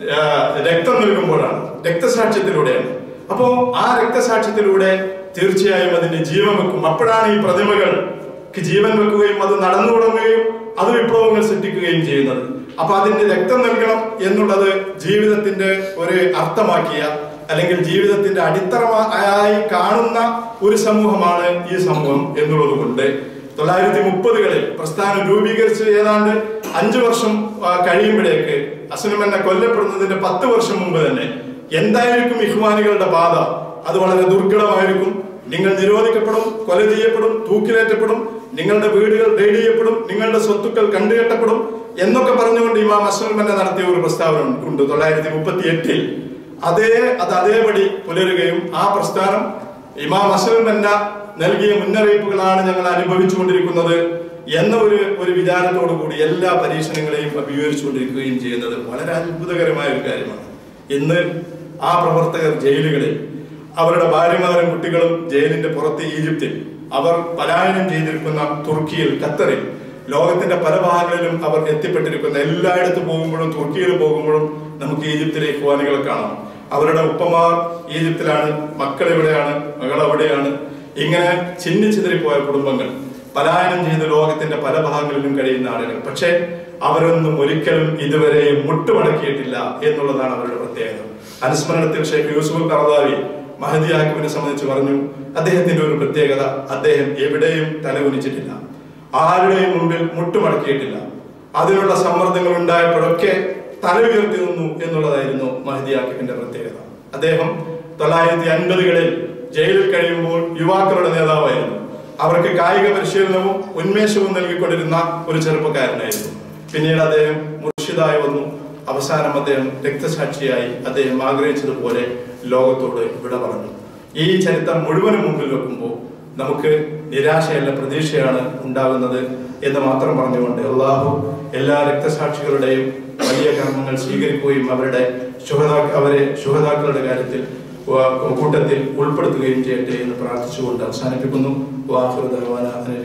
രക്തം നൽകുമ്പോഴാണ്, രക്തസാക്ഷ്യത്തിലൂടെയാണ്. അപ്പോ ആ രക്തസാക്ഷ്യത്തിലൂടെ തീർച്ചയായും അതിന്റെ ജീവൻ വെക്കും. അപ്പോഴാണ് ഈ പ്രതിമകൾക്ക് ജീവൻ വെക്കുകയും അത് നടന്നു തുടങ്ങുകയും അത് വിപ്ലവങ്ങൾ സൃഷ്ടിക്കുകയും ചെയ്യുന്നത്. അപ്പൊ അതിന്റെ രക്തം നൽകണം എന്നുള്ളത് ജീവിതത്തിന്റെ ഒരു അർത്ഥമാക്കിയ അല്ലെങ്കിൽ ജീവിതത്തിന്റെ അടിത്തറയായി കാണുന്ന ഒരു സമൂഹമാണ് ഈ സമൂഹം എന്നുള്ളത് കൊണ്ട് തൊള്ളായിരത്തി മുപ്പതുകളിൽ പ്രസ്ഥാനം രൂപീകരിച്ച് ഏതാണ്ട് അഞ്ചു വർഷം കഴിയുമ്പോഴേക്ക് അസ്ലുൽ ബന്ന കൊല്ലപ്പെടുന്നതിന്റെ പത്ത് വർഷം മുമ്പ് തന്നെ എന്തായിരിക്കും ഇഖ്വാനികളുടെ പാത? അത് വളരെ ദുർഘടമായിരിക്കും. നിങ്ങൾ നിരോധിക്കപ്പെടും, കൊല ചെയ്യപ്പെടും, തൂക്കിലേറ്റപ്പെടും, നിങ്ങളുടെ വീടുകൾ റെയ്ഡ് ചെയ്യപ്പെടും, നിങ്ങളുടെ സ്വത്തുക്കൾ കണ്ടുകെട്ടപ്പെടും എന്നൊക്കെ പറഞ്ഞുകൊണ്ട് ഇമാം അസ്ലുൽ ബന്ന നടത്തിയ ഒരു പ്രസ്താവന ഉണ്ട് തൊള്ളായിരത്തി മുപ്പത്തി എട്ടിൽ. അതേ അത് അതേപടി പുലരുകയും ആ പ്രസ്ഥാനം ഇമാം അസ്ലുൽ ബന്ന നൽകിയ മുന്നറിയിപ്പുകളാണ് ഞങ്ങൾ അനുഭവിച്ചുകൊണ്ടിരിക്കുന്നത് എന്ന ഒരു ഒരു വിചാരത്തോടു കൂടി എല്ലാ പരീക്ഷണങ്ങളെയും അഭിമുഖീകരിച്ചുകൊണ്ടിരിക്കുകയും ചെയ്യുന്നത് വളരെ അത്ഭുതകരമായ ഒരു കാര്യമാണ്. ഇന്ന് ആ പ്രവർത്തകർ ജയിലുകളിൽ, അവരുടെ ഭാര്യമാരും കുട്ടികളും ജയിലിന്റെ പുറത്ത് ഈജിപ്തിൽ, അവർ പലായനം ചെയ്തിരിക്കുന്ന തുർക്കിയിൽ, ഖത്തറിൽ, ലോകത്തിന്റെ പല ഭാഗങ്ങളിലും അവർ എത്തിപ്പെട്ടിരിക്കുന്ന എല്ലായിടത്തും പോകുമ്പോഴും തുർക്കിയിൽ പോകുമ്പോഴും നമുക്ക് ഈജിപ്തിലെ ഇഖ്വാനികളെ കാണാം. അവരുടെ ഉപ്പമാർ ഈജിപ്തിലാണ്, മക്കൾ എവിടെയാണ്, മകൾ എവിടെയാണ്. ഇങ്ങനെ ചിന്നിച്ചിതറിപ്പോയ കുടുംബങ്ങൾ, പലായനം ചെയ്ത് ലോകത്തിന്റെ പല ഭാഗങ്ങളിലും കഴിയുന്ന ആളുകൾ. പക്ഷെ അവരൊന്നും ഒരിക്കലും ഇതുവരെ മുട്ടുമടക്കിയിട്ടില്ല എന്നുള്ളതാണ് അവരുടെ പ്രത്യേകത. അനുസ്മരണത്തിൽ ഷെയ്ഖ് യൂസുഫ് ഖറദാവി മഹദി ഹാക്കിമിനെ സംബന്ധിച്ച് പറഞ്ഞു, അദ്ദേഹത്തിന്റെ ഒരു പ്രത്യേകത, അദ്ദേഹം എവിടെയും തലകുനിച്ചിട്ടില്ല, ആരുടെയും മുമ്പിൽ മുട്ടുമടക്കിയിട്ടില്ല. അതിനുള്ള സമ്മർദ്ദങ്ങൾ ഉണ്ടായപ്പോഴൊക്കെ തല ഉയർത്തി നിന്നു എന്നുള്ളതായിരുന്നു മഹദി ഹാക്കിമിന്റെ പ്രത്യേകത. അദ്ദേഹം തൊള്ളായിരത്തി അൻപതുകളിൽ ജയിലിൽ കഴിയുമ്പോൾ യുവാക്കളുടെ നേതാവായിരുന്നു. അവർക്ക് കായിക പരിശീലനവും ഉന്മേഷവും നൽകിക്കൊണ്ടിരുന്ന ഒരു ചെറുപ്പക്കാരനായിരുന്നു. പിന്നീട് അദ്ദേഹം മുർഷിദായി വന്നു. അവസാനം അദ്ദേഹം രക്തസാക്ഷിയായി അദ്ദേഹം ആഗ്രഹിച്ചതുപോലെ ലോകത്തോട് വിട പറഞ്ഞു. ഈ ചരിത്രം മുഴുവനും മുമ്പിൽ വെക്കുമ്പോൾ നമുക്ക് നിരാശയല്ല പ്രതീക്ഷയാണ് ഉണ്ടാകുന്നത് എന്ന് മാത്രം പറഞ്ഞുകൊണ്ട് അല്ലാഹു എല്ലാ രക്തസാക്ഷികളുടെയും വലിയ കർമ്മങ്ങൾ സ്വീകരിക്കുകയും അവരുടെ ശുഹദാ അവരെ ശുഹദാക്കളുടെ കാര്യത്തിൽ കൂട്ടത്തിൽ ഉൾപ്പെടുത്തുകയും ചെയ്യട്ടെ എന്ന് പ്രാർത്ഥിച്ചുകൊണ്ട് അവസാനിപ്പിക്കുന്നു. വാഹിറു ദഅ്വാനാ